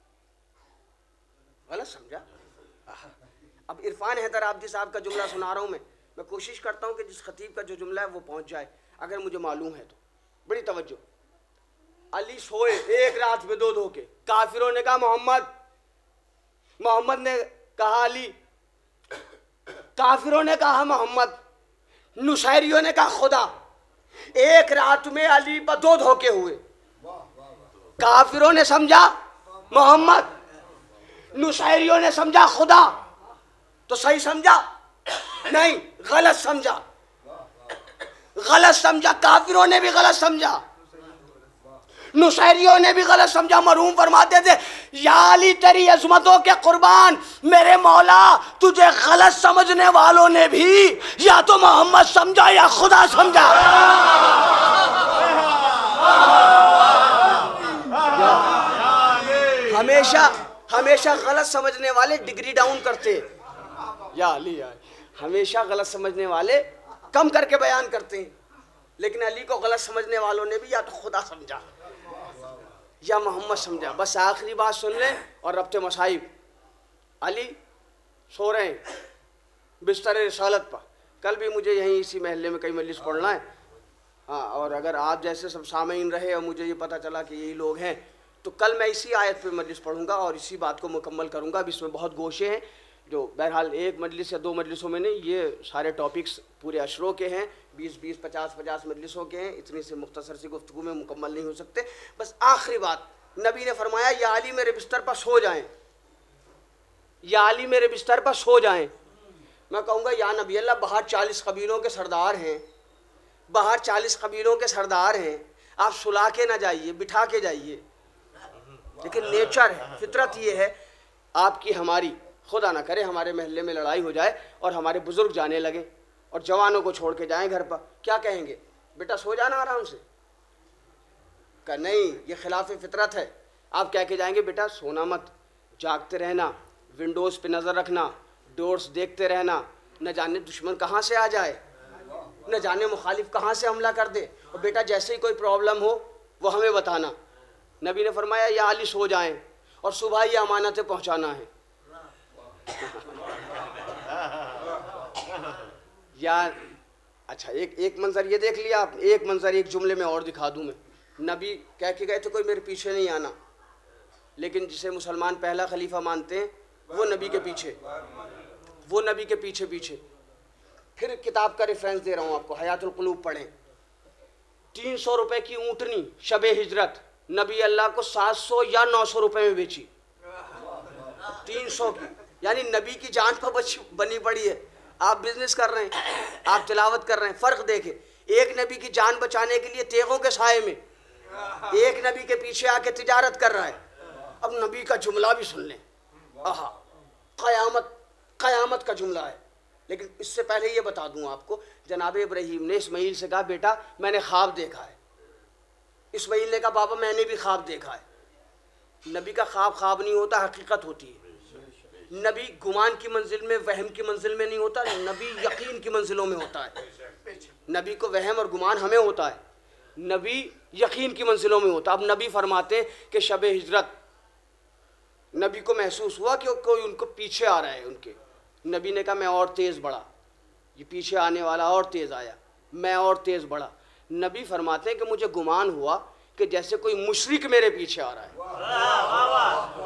गलत समझा? अब इरफान हैदर आबदी साहब का जुमला सुना रहा हूं मैं मैं कोशिश करता हूं कि जिस खतीब का जो जुमला है वो पहुंच जाए, अगर मुझे मालूम है तो। बड़ी तवज्जो। अली सोए एक रात में दो धो के, काफिरों ने कहा मोहम्मद, मोहम्मद ने कहा अली, काफिरों ने कहा मोहम्मद, नुसैरियों ने कहा खुदा। एक रात में अली पर दो धोखे हुए। काफिरों ने समझा मोहम्मद, नुसैरियों ने समझा खुदा। तो सही समझा? नहीं, गलत समझा, गलत समझा। काफिरों ने भी गलत समझा, नुसैरियों ने भी गलत समझा। मरहूम फरमाते थे या अली तेरी अजमतों के कुर्बान, मेरे मौला तुझे गलत समझने वालों ने भी या तो मोहम्मद समझा या खुदा समझा। हमेशा हमेशा गलत समझने वाले डिग्री डाउन करते, या अली या हमेशा गलत समझने वाले कम करके बयान करते हैं। लेकिन अली को गलत समझने वालों ने भी या तो खुदा समझा या मोहम्मद समझा। बस आखिरी बात सुन लें और रब्ते मसाइब। अली सो रहे हैं बिस्तर रिसालत पर। कल भी मुझे यहीं इसी महल्ले में कई मजलिस पढ़ना है। हाँ, और अगर आप जैसे सब सामीन रहे और मुझे ये पता चला कि यही लोग हैं, तो कल मैं इसी आयत पे मजलिस पढ़ूंगा और इसी बात को मुकम्मल करूंगा। अब इसमें बहुत गोशे हैं, जो बहरहाल एक मजलिस या दो मजलिसों में नहीं, ये सारे टॉपिक्स पूरे अशरों के हैं, बीस बीस पचास पचास मजलिसों के हैं, इतनी से मुख्तसर सी गुफ्तगू में मुकम्मल नहीं हो सकते। बस आखिरी बात, नबी ने फरमाया या अली मेरे बिस्तर पर सो जाएं, या अली मेरे बिस्तर पर सो जाएं। मैं कहूँगा या नबी अल्लाह, बाहर चालीस कबीलों के सरदार हैं, बाहर चालीस कबीलों के सरदार हैं, आप सुला के ना जाइए, बिठा के जाइए। लेकिन नेचर है, फितरत ये है आपकी हमारी, खुदा ना करे हमारे महल्ले में लड़ाई हो जाए और हमारे बुजुर्ग जाने लगे और जवानों को छोड़ के जाएं घर पर, क्या कहेंगे? बेटा सो जाना आराम से। कहा नहीं, ये खिलाफ फितरत है। आप कह के जाएंगे बेटा सोना मत, जागते रहना, विंडोज़ पे नज़र रखना, डोर्स देखते रहना, न जाने दुश्मन कहाँ से आ जाए, न जाने मुखालिफ कहाँ से हमला कर दे, और बेटा जैसे ही कोई प्रॉब्लम हो वो हमें बताना। नबी ने फरमाया या अली सो जाएं और सुबह ये अमानतें पहुँचाना है। या अच्छा, एक एक मंजर ये देख लिया आप, एक मंजर एक जुमले में और दिखा दूं मैं। नबी कह के गए थे कोई मेरे पीछे नहीं आना, लेकिन जिसे मुसलमान पहला खलीफा मानते हैं वो नबी के पीछे, वो नबी के पीछे पीछे। फिर किताब का रेफरेंस दे रहा हूँ आपको, हयातुल कुलूब पढ़ें। तीन सौ रुपये की ऊँटनी शबे हिजरत नबी अल्लाह को सात सौ या नौ सौ रुपये में बेची, तीन सौ की, यानी नबी की जान पर बच बनी पड़ी है। आप बिजनेस कर रहे हैं, आप तिलावत कर रहे हैं, फ़र्क देखें, एक नबी की जान बचाने के लिए तेगों के साए में, एक नबी के पीछे आके तिजारत कर रहा है। अब नबी का जुमला भी सुन लें, आहा, क़यामत क़यामत का जुमला है। लेकिन इससे पहले ये बता दूं आपको, जनाब इब्राहीम ने इस्माइल से कहा बेटा मैंने ख्वाब देखा है। इस्माइल ने कहा बाबा मैंने भी ख्वाब देखा है। नबी का ख्वाब ख्वाब नहीं होता, हकीकत होती है। नबी गुमान की मंजिल में, वहम की मंजिल में नहीं होता, नबी यकीन की मंजिलों में होता है। नबी को वहम और गुमान हमें होता है, नबी यकीन की मंजिलों में होता है। अब नबी फरमाते हैं कि शब हिजरत नबी को महसूस हुआ कि कोई उनको पीछे आ रहा है उनके। नबी ने कहा मैं और तेज़ बढ़ा, ये पीछे आने वाला और तेज़ आया, मैं और तेज़ बढ़ा। नबी फरमाते हैं कि मुझे गुमान हुआ कि जैसे कोई मुशरिक मेरे पीछे आ रहा है।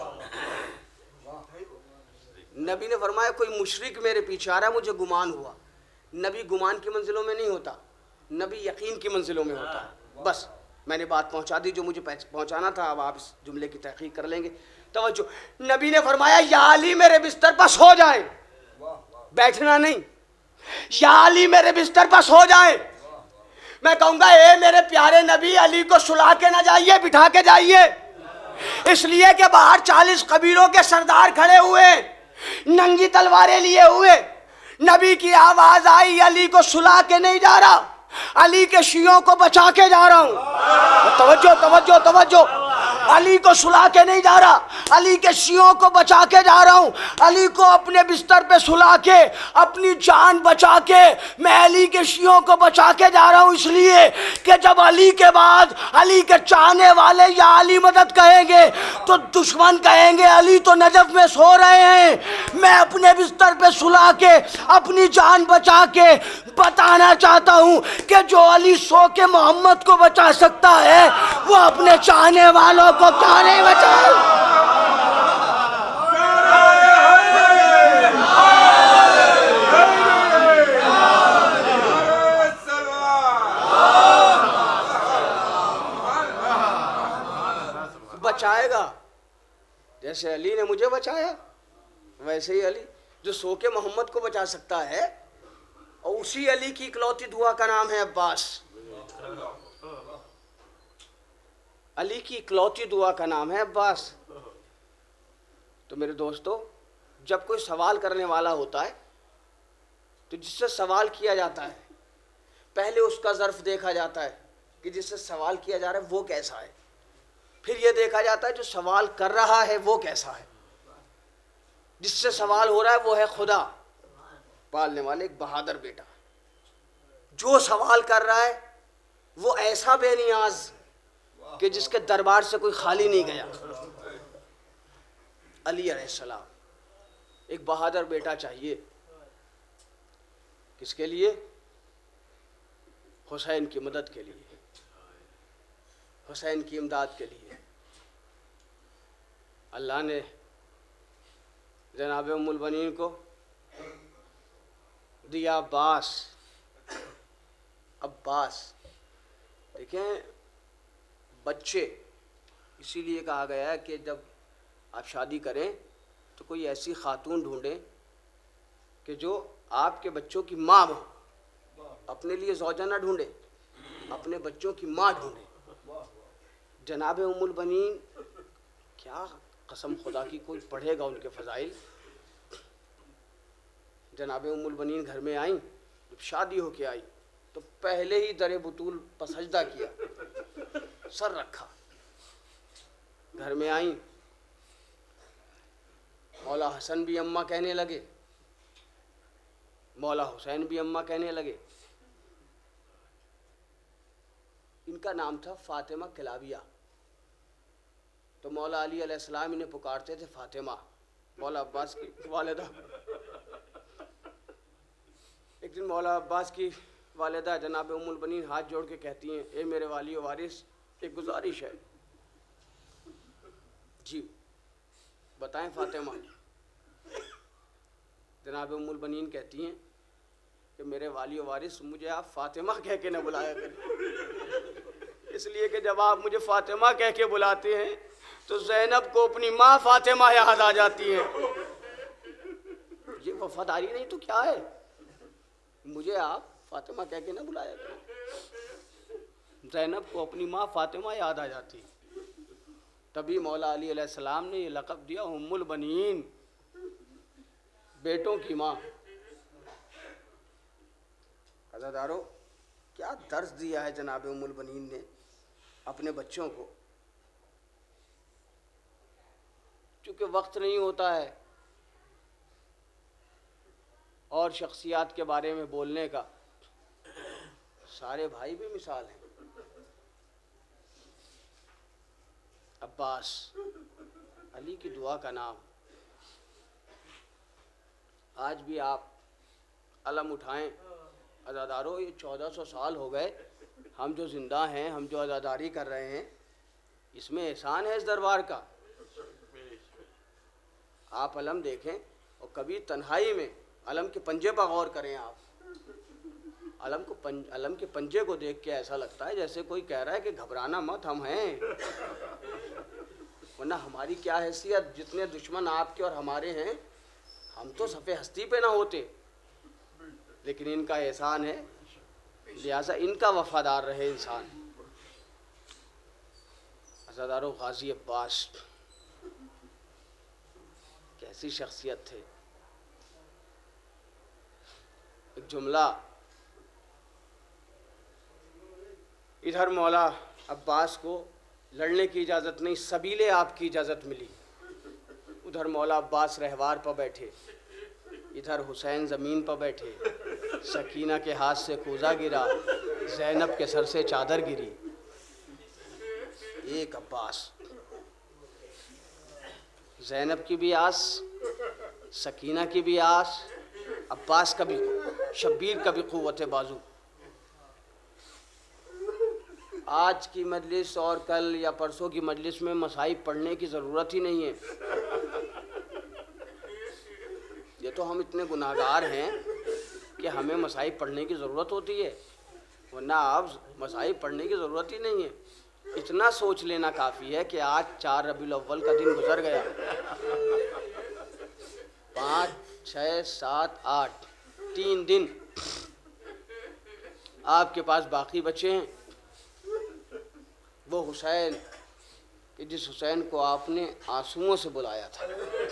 नबी ने फरमाया कोई मुशरिक मेरे पीछे आ रहा है, मुझे गुमान हुआ। नबी गुमान की मंजिलों में नहीं होता, नबी यकीन की मंजिलों में होता है। बस मैंने बात पहुंचा दी जो मुझे पहुंचाना था, अब आप इस जुमले की तहकीक कर लेंगे। तवज्जो, नबी ने फरमाया या अली मेरे बिस्तर पर सो जाए, बैठना नहीं, या अली मेरे बिस्तर पर सो जाए। मैं कहूँगा ए मेरे प्यारे नबी, अली को सुला के ना जाइए, बिठा के जाइए, इसलिए कि बाहर चालीस कबीलों के सरदार खड़े हुए, नंगी तलवारें लिए हुए। नबी की आवाज आई अली को सुला के नहीं जा रहा, अली के शियों को बचा के जा रहा हूं। तवज्जो तवज्जो तवज्जो, अली को सुला के नहीं जा रहा, अली के शियों को बचा के जा रहा हूं। अली को अपने बिस्तर पे सुला के, अपनी जान बचा के मैं अली के शियों को बचा के जा रहा हूं, इसलिए कि जब अली के बाद अली के चाहने वाले या अली मदद कहेंगे तो दुश्मन कहेंगे अली तो नजफ में सो रहे हैं। मैं अपने बिस्तर पे सुला के, अपनी जान बचा के बताना चाहता हूं कि जो अली सो के मोहम्मद को बचा सकता है वो अपने चाहने वालों को क्या नहीं बचाए। बचाएगा जैसे अली ने मुझे बचाया, वैसे ही अली जो सो के मोहम्मद को बचा सकता है, और उसी अली की इकलौती दुआ का नाम है अब्बास। अली की इकलौती दुआ का नाम है अब्बास। तो मेरे दोस्तों, जब कोई सवाल करने वाला होता है तो जिससे सवाल किया जाता है पहले उसका ज़र्फ देखा जाता है कि जिससे सवाल किया जा रहा है वो कैसा है, फिर यह देखा जाता है जो सवाल कर रहा है वो कैसा है। जिससे सवाल हो रहा है वो है खुदा पालने वाले एक बहादुर बेटा। जो सवाल कर रहा है वो ऐसा बेनियाज कि जिसके दरबार से कोई खाली नहीं गया। अली अलैहिस्सलाम एक बहादुर बेटा चाहिए, किसके लिए? हुसैन की मदद के लिए, हुसैन की इमदाद के लिए। अल्लाह ने जनाब उम्मुल बनीन को दिया अब्बास। अब्बास देखें, बच्चे इसीलिए कहा गया है कि जब आप शादी करें तो कोई ऐसी खातून ढूंढें कि जो आपके बच्चों की माँ हो। अपने लिए ज़ौजा ना ढूंढे, अपने बच्चों की माँ ढूंढे। जनाब उम्मुल बनीन, क्या कसम खुदा की कोई पढ़ेगा उनके फ़ज़ाइल। जनाब उम्मुल बनीन घर में आई, जब शादी होके आई तो पहले ही दर बुतूल पर सजदा किया, सर रखा। घर में आई, मौला हसन भी अम्मा कहने लगे, मौला हुसैन भी अम्मा कहने लगे। इनका नाम था फातिमा किलाबिया। तो मौला अली अलैहिस्सलाम इन्हें पुकारते थे फातिमा। मौला अब्बास की वालिदा, एक दिन मौला अब्बास की वालिदा जनाब उम्मुल बनीन हाथ जोड़ के कहती हैं, ए मेरे वाली व वारिस, एक गुजारिश है। जी बताएं फातिमा। जनाब उम्मुल बनीन कहती हैं कि मेरे वाली व वारिस, मुझे आप फातिमा कह के न बुलाया करें, इसलिए कि जब आप मुझे फातिमा कह के बुलाते हैं तो ज़ैनब को अपनी माँ फातिमा याद आ जाती है। ये वफादारी नहीं तो क्या है? मुझे आप फातिमा कह के ना बुलाया करें। ज़ैनब को अपनी माँ फातिमा याद आ जाती। तभी मौला अली अलैहिस्सलाम ने ये लक़ब दिया उम्मुल बनीन, बेटों की माँ। अज़ादारो, क्या दर्स दिया है जनाब उम्मुल बनीन ने अपने बच्चों को। चूँकि वक्त नहीं होता है और शख्सियात के बारे में बोलने का, सारे भाई भी मिसाल हैं। अब्बास, अली की दुआ का नाम। आज भी आप अलम उठाएं। अज़ादारों, ये चौदह सौ साल हो गए, हम जो ज़िंदा हैं, हम जो अज़ादारी कर रहे हैं, इसमें एहसान है इस दरबार का। आप अलम देखें और कभी तन्हाई में अलम के पंजे पर गौर करें। आप अलम को पंज, अलम के पंजे को देख के ऐसा लगता है जैसे कोई कह रहा है कि घबराना मत, हम हैं। वरना हमारी क्या हैसियत, जितने दुश्मन आपके और हमारे हैं, हम तो सफ़े हस्ती पे ना होते। लेकिन इनका एहसान है, लिहाजा इनका वफादार रहे इंसान। अज़ादारों, गाजी अब्बास कैसी शख्सियत थे। एक जुमला, इधर मौला अब्बास को लड़ने की इजाज़त नहीं, सबीले आपकी इजाज़त मिली। उधर मौला अब्बास रहवार पर बैठे, इधर हुसैन ज़मीन पर बैठे। सकीना के हाथ से कूज़ा गिरा, ज़ैनब के सर से चादर गिरी। एक अब्बास, ज़ैनब की भी आस, सकीना की भी आस, अब्बास का भी, शब्बीर का भी क़ुव्वत बाजू। आज की मजलिस और कल या परसों की मजलिस में मसाइब पढ़ने की ज़रूरत ही नहीं है। ये तो हम इतने गुनाहगार हैं कि हमें मसाइब पढ़ने की ज़रूरत होती है, वरना अब मसाइब पढ़ने की ज़रूरत ही नहीं है। इतना सोच लेना काफ़ी है कि आज चार रबीउल अव्वल का दिन गुजर गया। पाँच, छः, सात, आठ, तीन दिन आपके पास बाकी बचे हैं। वो हुसैन कि जिस हुसैन को आपने आंसुओं से बुलाया था।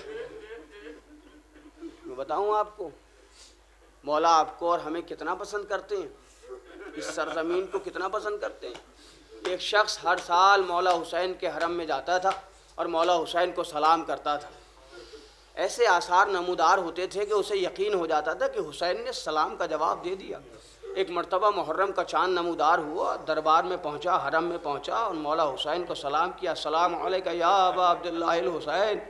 मैं बताऊं आपको, मौला आपको और हमें कितना पसंद करते हैं, इस सरजमीन को कितना पसंद करते हैं। एक शख्स हर साल मौला हुसैन के हरम में जाता था और मौला हुसैन को सलाम करता था। ऐसे आसार नमूदार होते थे कि उसे यकीन हो जाता था कि हुसैन ने सलाम का जवाब दे दिया। एक मरतबा मुहर्रम का चाँद नमूदार हुआ, दरबार में पहुंचा, हरम में पहुंचा और मौला हुसैन को सलाम किया, सलाम अलैका या अबा अब्दुल्लाहिल हुसैन।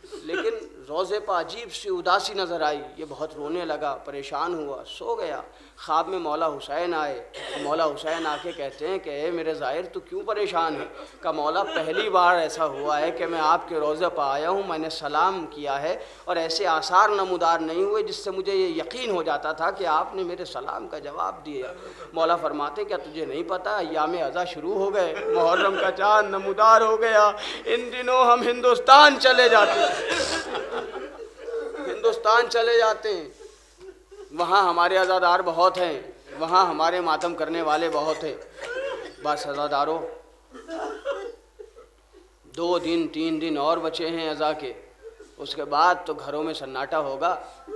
लेकिन रोज़े पर अजीब सी उदासी नज़र आई। ये बहुत रोने लगा, परेशान हुआ, सो गया। ख्वाब में मौला हुसैन आए। मौला हुसैन आके कहते हैं कि ए मेरे ज़ाहिर तू क्यों परेशान है? का मौला पहली बार ऐसा हुआ है कि मैं आपके रोज़े पर आया हूँ, मैंने सलाम किया है और ऐसे आसार नमूदार नहीं हुए जिससे मुझे ये यकीन हो जाता था कि आपने मेरे सलाम का जवाब दिया। मौला फरमाते क्या तुझे नहीं पता अय्याम अज़ा शुरू हो गए, मुहर्रम का चाँद नमूदार हो गया, इन दिनों हम हिंदुस्तान चले जाते हिंदुस्तान चले जाते हैं, वहाँ हमारे अज़ादार बहुत हैं, वहाँ हमारे मातम करने वाले बहुत हैं। बस अज़ादारों, दो दिन तीन दिन और बचे हैं अज़ा के, उसके बाद तो घरों में सन्नाटा होगा।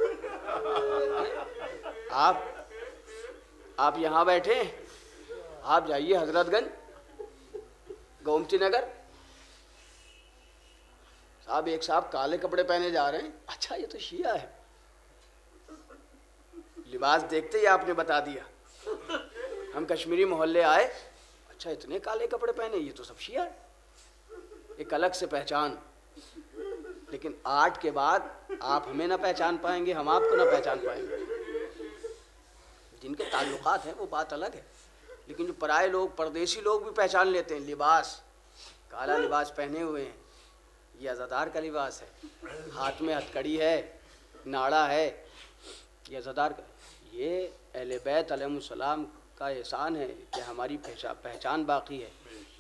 आप आप यहाँ बैठे, आप जाइए हजरतगंज, गोमती नगर। साहब एक साहब काले कपड़े पहने जा रहे हैं, अच्छा ये तो शिया है। लिबास देखते ही आपने बता दिया। हम कश्मीरी मोहल्ले आए, अच्छा इतने काले कपड़े पहने, ये तो सब शिया है। एक अलग से पहचान, लेकिन आठ के बाद आप हमें ना पहचान पाएंगे, हम आपको ना पहचान पाएंगे। जिनके ताल्लुकात हैं वो बात अलग है, लेकिन जो पराए लोग, परदेसी लोग भी पहचान लेते हैं। लिबास, काला लिबास पहने हुए हैं, ये अज़ादार का लिबास है, हाथ में हथकड़ी है, नाड़ा है, ये अज़ादार का। ये अहले बैत अलैहिमुस्सलाम का एहसान है कि हमारी पहचान पहचान बाकी है।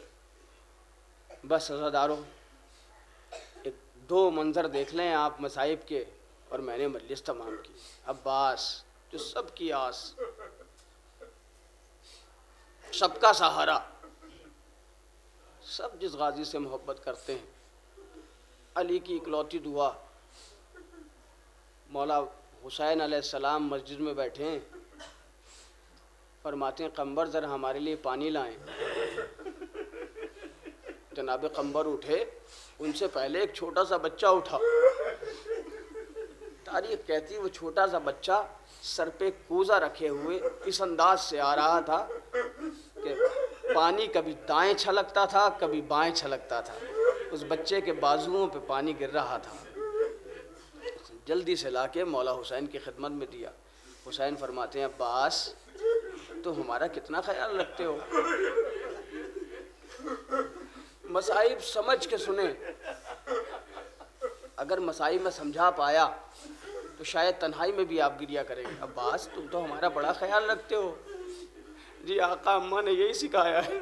बस अज़ादारों, एक दो मंज़र देख लें आप मसाइब के, और मैंने मजलिस तमाम की। अब्बास जो सबकी आस, सबका सहारा, सब जिस गाजी से मोहब्बत करते हैं, अली की इकलौती दुआ। मौला हुसैन अलैहिस्सलाम मस्जिद में बैठे हैं, फरमाते हैं कम्बर ज़रा हमारे लिए पानी लाएं। जनाब कम्बर उठे, उनसे पहले एक छोटा सा बच्चा उठा। तारीख कहती है वो छोटा सा बच्चा सर पे कूज़ा रखे हुए इस अंदाज से आ रहा था कि पानी कभी दाएं छलकता था, कभी बाएं छलकता था। उस बच्चे के बाजुओं पे पानी गिर रहा था। जल्दी से लाके मौला हुसैन की खिदमत में दिया। हुसैन फरमाते हैं अब्बास तो हमारा कितना ख्याल रखते हो, मसाइब समझ के सुने। अगर मसाइब में समझा पाया तो शायद तन्हाई में भी आप गिरिया करेंगे। अब्बास तुम तो हमारा बड़ा ख्याल रखते हो। जी आका अम्मा ने यही सिखाया है।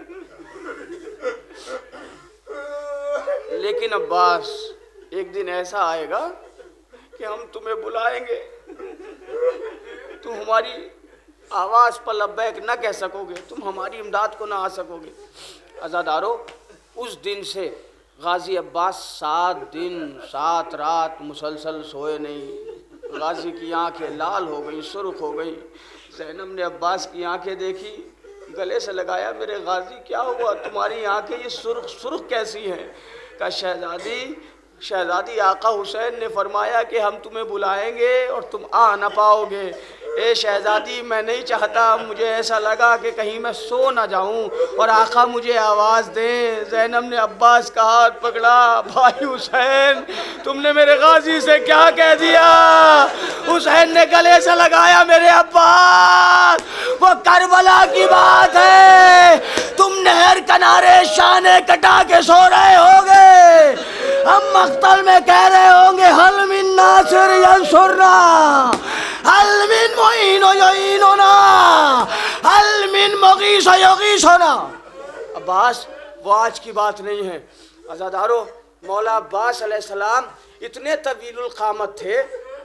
लेकिन अब्बास एक दिन ऐसा आएगा कि हम तुम्हें बुलाएंगे, तुम हमारी आवाज़ पर लब्बैक न कह सकोगे, तुम हमारी इमदाद को ना आ सकोगे। अज़ादारों, उस दिन से गाजी अब्बास सात दिन सात रात मुसलसल सोए नहीं। गाजी की आंखें लाल हो गई, सुर्ख हो गई। ज़ैनब ने अब्बास की आंखें देखी, गले से लगाया, मेरे गाजी क्या हुआ, तुम्हारी आंखें ये सुर्ख सुर्ख कैसी हैं? कहा शहजादी शहजादी आका हुसैन ने फरमाया कि हम तुम्हें बुलाएंगे और तुम आ ना पाओगे। ए शहजादी मैं नहीं चाहता, मुझे ऐसा लगा कि कहीं मैं सो ना जाऊं और आका मुझे आवाज़ दें। ज़ैनब ने अब्बास का हाथ पकड़ा, भाई हुसैन तुमने मेरे गाजी से क्या कह दिया? हुसैन ने गले से लगाया, मेरे अब्बास वो करबला की बात है, तुम नहर किनारे शाने कटा के सो रहे होगे, हम मख्तल में कह रहे होंगे हल मिन नासिर यंसुरना, हल मिन मुईन युईनुना, हल मिन मुगीस युगीसुना। अब्बास वो आज की बात नहीं है। अज़ादारों, मौला अब्बास अलैहिस्सलाम इतने तवीलुल क़ामत थे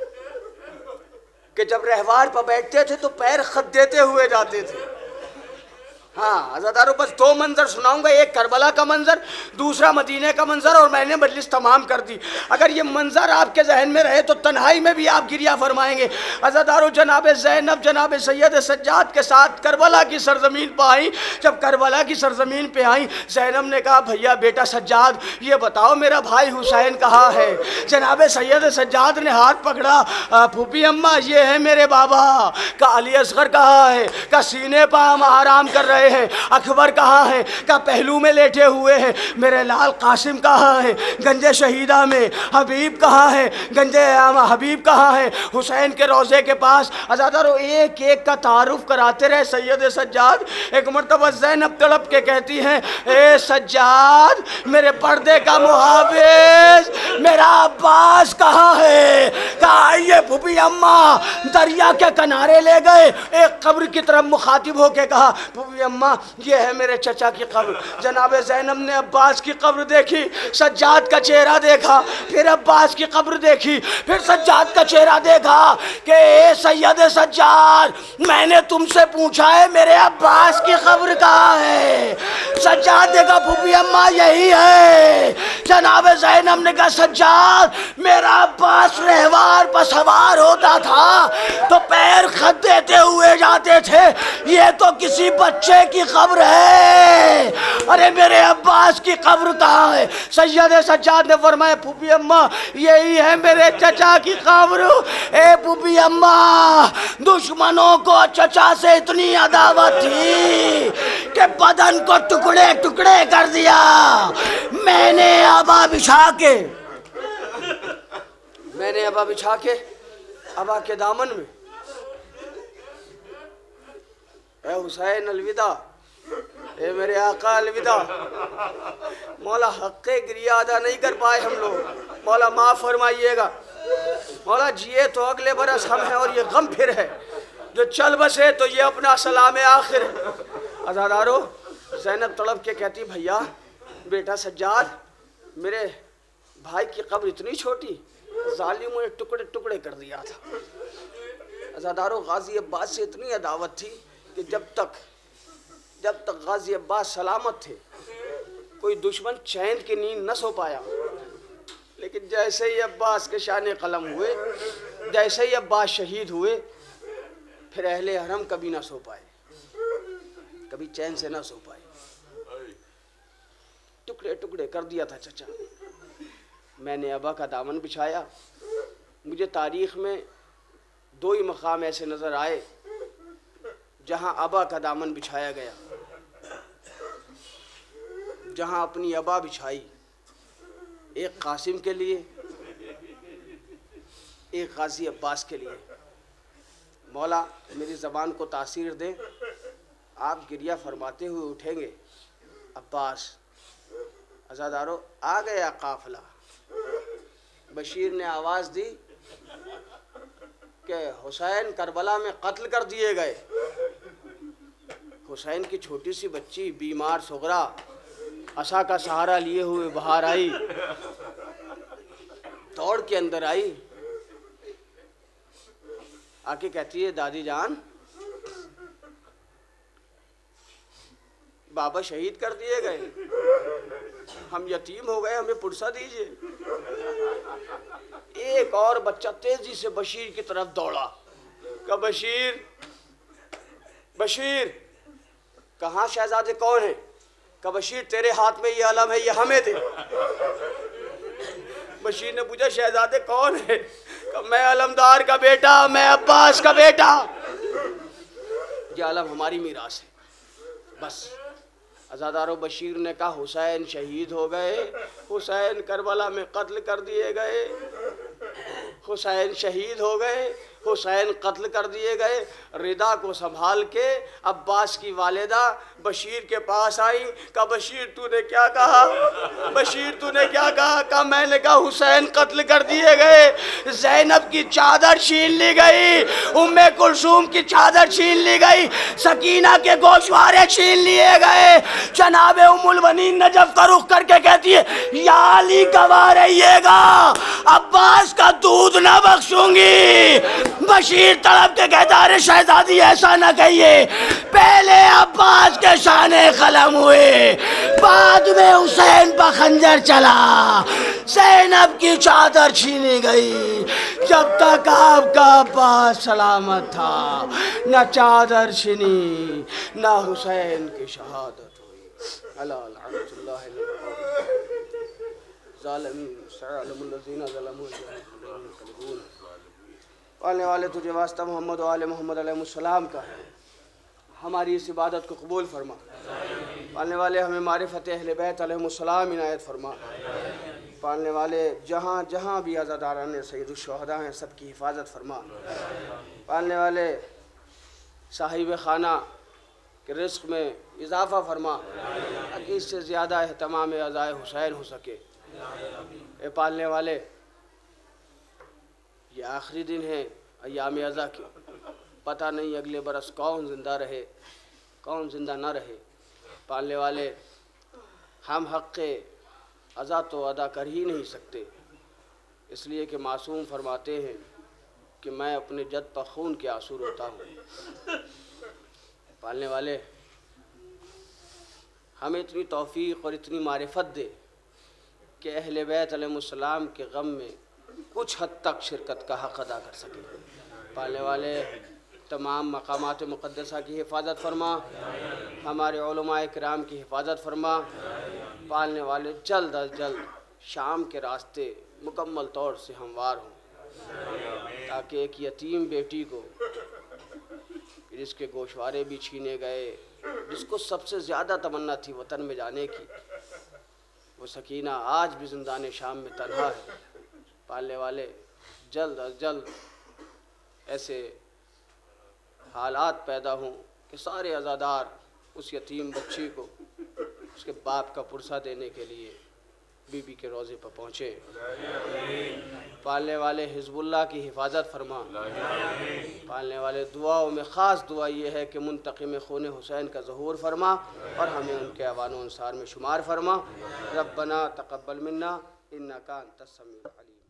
कि जब रहवार पर बैठते थे तो पैर खद देते हुए जाते थे। हाँ अज़ादारों, बस दो मंजर सुनाऊंगा, एक करबला का मंजर, दूसरा मदीने का मंजर, और मैंने मजलिस तमाम कर दी। अगर ये मंजर आपके जहन में रहे तो तन्हाई में भी आप गिरिया फरमाएंगे। अज़ादारों, जनाब ज़ैनब जनाब सैयद सज्जाद के साथ करबला की सरजमीन पर आई। जब करबला की सरजमीन पे आई, ज़ैनब ने कहा भैया बेटा सज्जाद ये बताओ मेरा भाई हुसैन कहाँ है? जनाब सैयद सज्जाद ने हाथ पकड़ा, फूफी अम्मा ये है मेरे बाबा। का अली असगर कहाँ है? का सीने पर हम आराम कर रहे गए हैं। अकबर कहाँ है? का पहलू में लेटे हुए हैं। मेरे लाल कासिम कहाँ है? गंजे शहीदा में। हबीब कहाँ है? गंजे हबीब कहाँ है? हुसैन के रोज़े के पास। अज़ादारो एक एक का तारुफ कराते रहे सैयद सज्जाद। एक मरतबा ज़ैनब तड़प के कहती हैं, ए सज्जाद मेरे पर्दे का मुहाफिज मेरा अब्बास कहाँ है? कहा ये फूफी अम्मा दरिया के किनारे ले गए। एक कब्र की तरफ मुखातिब होके कहा, फूफी अम्मा ये है मेरे चचा की कब्र। जनाब ज़ैनब ने अब्बास की कब्र देखी, सज्जाद का चेहरा देखा, फिर अब्बास की कब्र देखी, फिर सज्जाद का चेहरा देखा कि ए सैयद सज्जाद मैंने तुमसे पूछा है मेरे अब्बास की कब्र कहाँ है? सज्जाद देखा फूफी अम्मा यही है। जनाब ज़ैनब ने कहा, सज्जाद मेरा अब्बास रहवार पर सवार होता था तो पैर खत देते हुए जाते थे, ये तो किसी बच्चे की कब्र है। अरे मेरे अब्बास की कब्र कहाँ है? सैयद सज्जाद ने फरमाया, फूफी अम्मा यही है मेरे चचा की कब्र। ए फूफी अम्मा दुश्मनों को चचा से इतनी अदावत थी कि बदन को टुकड़े टुकड़े कर दिया। मैंने अबा बिछा के मैंने अबा बिछा के अबा के दामन में, ए हुसैन अलविदा, ए मेरे आका अलविदा। मौला हक़े गिरिया अदा नहीं कर पाए हम लोग, मौला माफ़ फरमाइएगा। मौला जिए तो अगले बरस हम हैं और ये गम फिर है, जो चल बसे तो ये अपना सलाम आखिर है। अज़ादारो ज़ैनब तड़प के कहती, भैया बेटा सज्जाद मेरे भाई की कब्र इतनी छोटी, जालिमों ने टुकड़े टुकड़े कर दिया था। अज़ादारो गाजी अब्बास से इतनी अदावत थी कि जब तक जब तक गाजी अब्बास सलामत थे कोई दुश्मन चैन की नींद न सो पाया। लेकिन जैसे ही अब्बास के शान कलम हुए, जैसे ही अब्बास शहीद हुए, फिर अहले हरम कभी ना सो पाए, कभी चैन से ना सो पाए। टुकड़े टुकड़े कर दिया था चचा। मैंने अबा का दामन बिछाया। मुझे तारीख़ में दो ही मकाम ऐसे नज़र आए जहाँ अबा का दामन बिछाया गया, जहाँ अपनी अबा बिछाई, एक कासिम के लिए, एक गाजी अब्बास के लिए। मौला मेरी ज़बान को तासीर दें, आप गिरिया फरमाते हुए उठेंगे, अब्बास। अज़ादारो आ गया काफ़िला। बशीर ने आवाज़ दी कि हुसैन करबला में कत्ल कर दिए गए। हुसैन की छोटी सी बच्ची बीमार सुगरा असा का सहारा लिए हुए बाहर आई, दौड़ के अंदर आई, आके कहती है, दादी जान बाबा शहीद कर दिए गए, हम यतीम हो गए, हमें पुरसा दीजिए। एक और बच्चा तेजी से बशीर की तरफ दौड़ा, कहा बशीर बशीर कहाँ शहजादे कौन है? कहा बशीर तेरे हाथ में ये अलम है, ये हमें दे। बशीर ने पूछा शहजादे कौन है? कहा मैं अलमदार का बेटा, मैं अब्बास का बेटा, ये अलम हमारी मीरास है बस। अज़ादारो बशीर ने कहा हुसैन शहीद हो गए, हुसैन करबला में कत्ल कर दिए गए, हुसैन शहीद हो गए, हुसैन कत्ल कर दिए गए। रिदा को संभाल के अब्बास की वालिदा बशीर के पास आई, कहा बशीर तूने क्या कहा? बशीर तूने क्या कहा? कहा मैंने कहा हुसैन कत्ल कर दिए गए, ज़ैनब की चादर छीन ली गई, उम्मे कुलसूम की चादर छीन ली गई, सकीना के गोशवारे छीन लिए गए। जनाबे उम्मुल बनीन नजफ का रुख करके कहती है, या अली गवाह रहिएगा, अब्बास का दूध न बख्शूंगी। बशीर तड़प के कहता, अरे शहजादी ऐसा न कहिए, पहले अब्बास के शाने कलम हुए, बाद में हुसैन पर खंजर चला, ज़ैनब की चादर छीनी गई। जब तक आपका अब्बास सलामत था, न चादर छीनी न हुसैन की शहादत हुई। अल्लाह आने वाले तुझे वास्ता मोहम्मद वाले मोहम्मद अलैहिस्सलाम का है। हमारी इस इबादत को कबूल फरमा। पालने वाले हमें मारिफत अहले बैत अलैहिमुस्सलाम इनायत फरमा। पालने वाले जहाँ जहाँ भी आज़ादारान सैयदुश शुहदा हैं सबकी हिफाजत फरमा। पालने वाले साहिब खाना के रिस्क में इजाफ़ा फरमा ताकि इससे ज़्यादा एहतमाम अज़ाए हुसैन हो सके। ए पालने वाले ये आखिरी दिन है अय्याम अज़ा के, पता नहीं अगले बरस कौन ज़िंदा रहे कौन ज़िंदा ना रहे। पालने वाले हम हक़ अज़ा तो अदा कर ही नहीं सकते, इसलिए कि मासूम फरमाते हैं कि मैं अपने जद पर खून के आंसू रोता हूँ। पालने वाले हमें इतनी तौफ़ीक़ और इतनी मारिफत दे कि अहले बैत अलैहिमुस्सलाम के गम में कुछ हद तक शिरकत का हक़ अदा कर सके। पालने वाले तमाम मकामात मुक़द्दसा की हिफाजत फरमा, हमारे उलमाए किराम की हिफाजत फरमा। पालने वाले जल्द अज जल्द शाम के रास्ते मुकम्मल तौर से हमवार हों ताकि एक यतीम बेटी को जिसके गोशवारे भी छीने गए, जिसको सबसे ज़्यादा तमन्ना थी वतन में जाने की, वो सकीना आज भी ज़िंदान शाम में तन्हा है। पालने वाले जल्द अज जल्द ऐसे हालात पैदा हों कि सारे अज़ादार उस यतीम बच्ची को उसके बाप का पुरसा देने के लिए बीबी के रोज़े पर पहुँचे। पालने वाले हिज़्बुल्लाह की हिफाजत फरमा। पालने वाले दुआओं में ख़ास दुआ ये है कि मुंतक़िम खून हुसैन का ज़हूर फरमा और हमें उनके अवानो अंसार में शुमार फरमा। रब्बना तक़ब्बल मिन्ना इन्नका अंतस समीउल अलीम।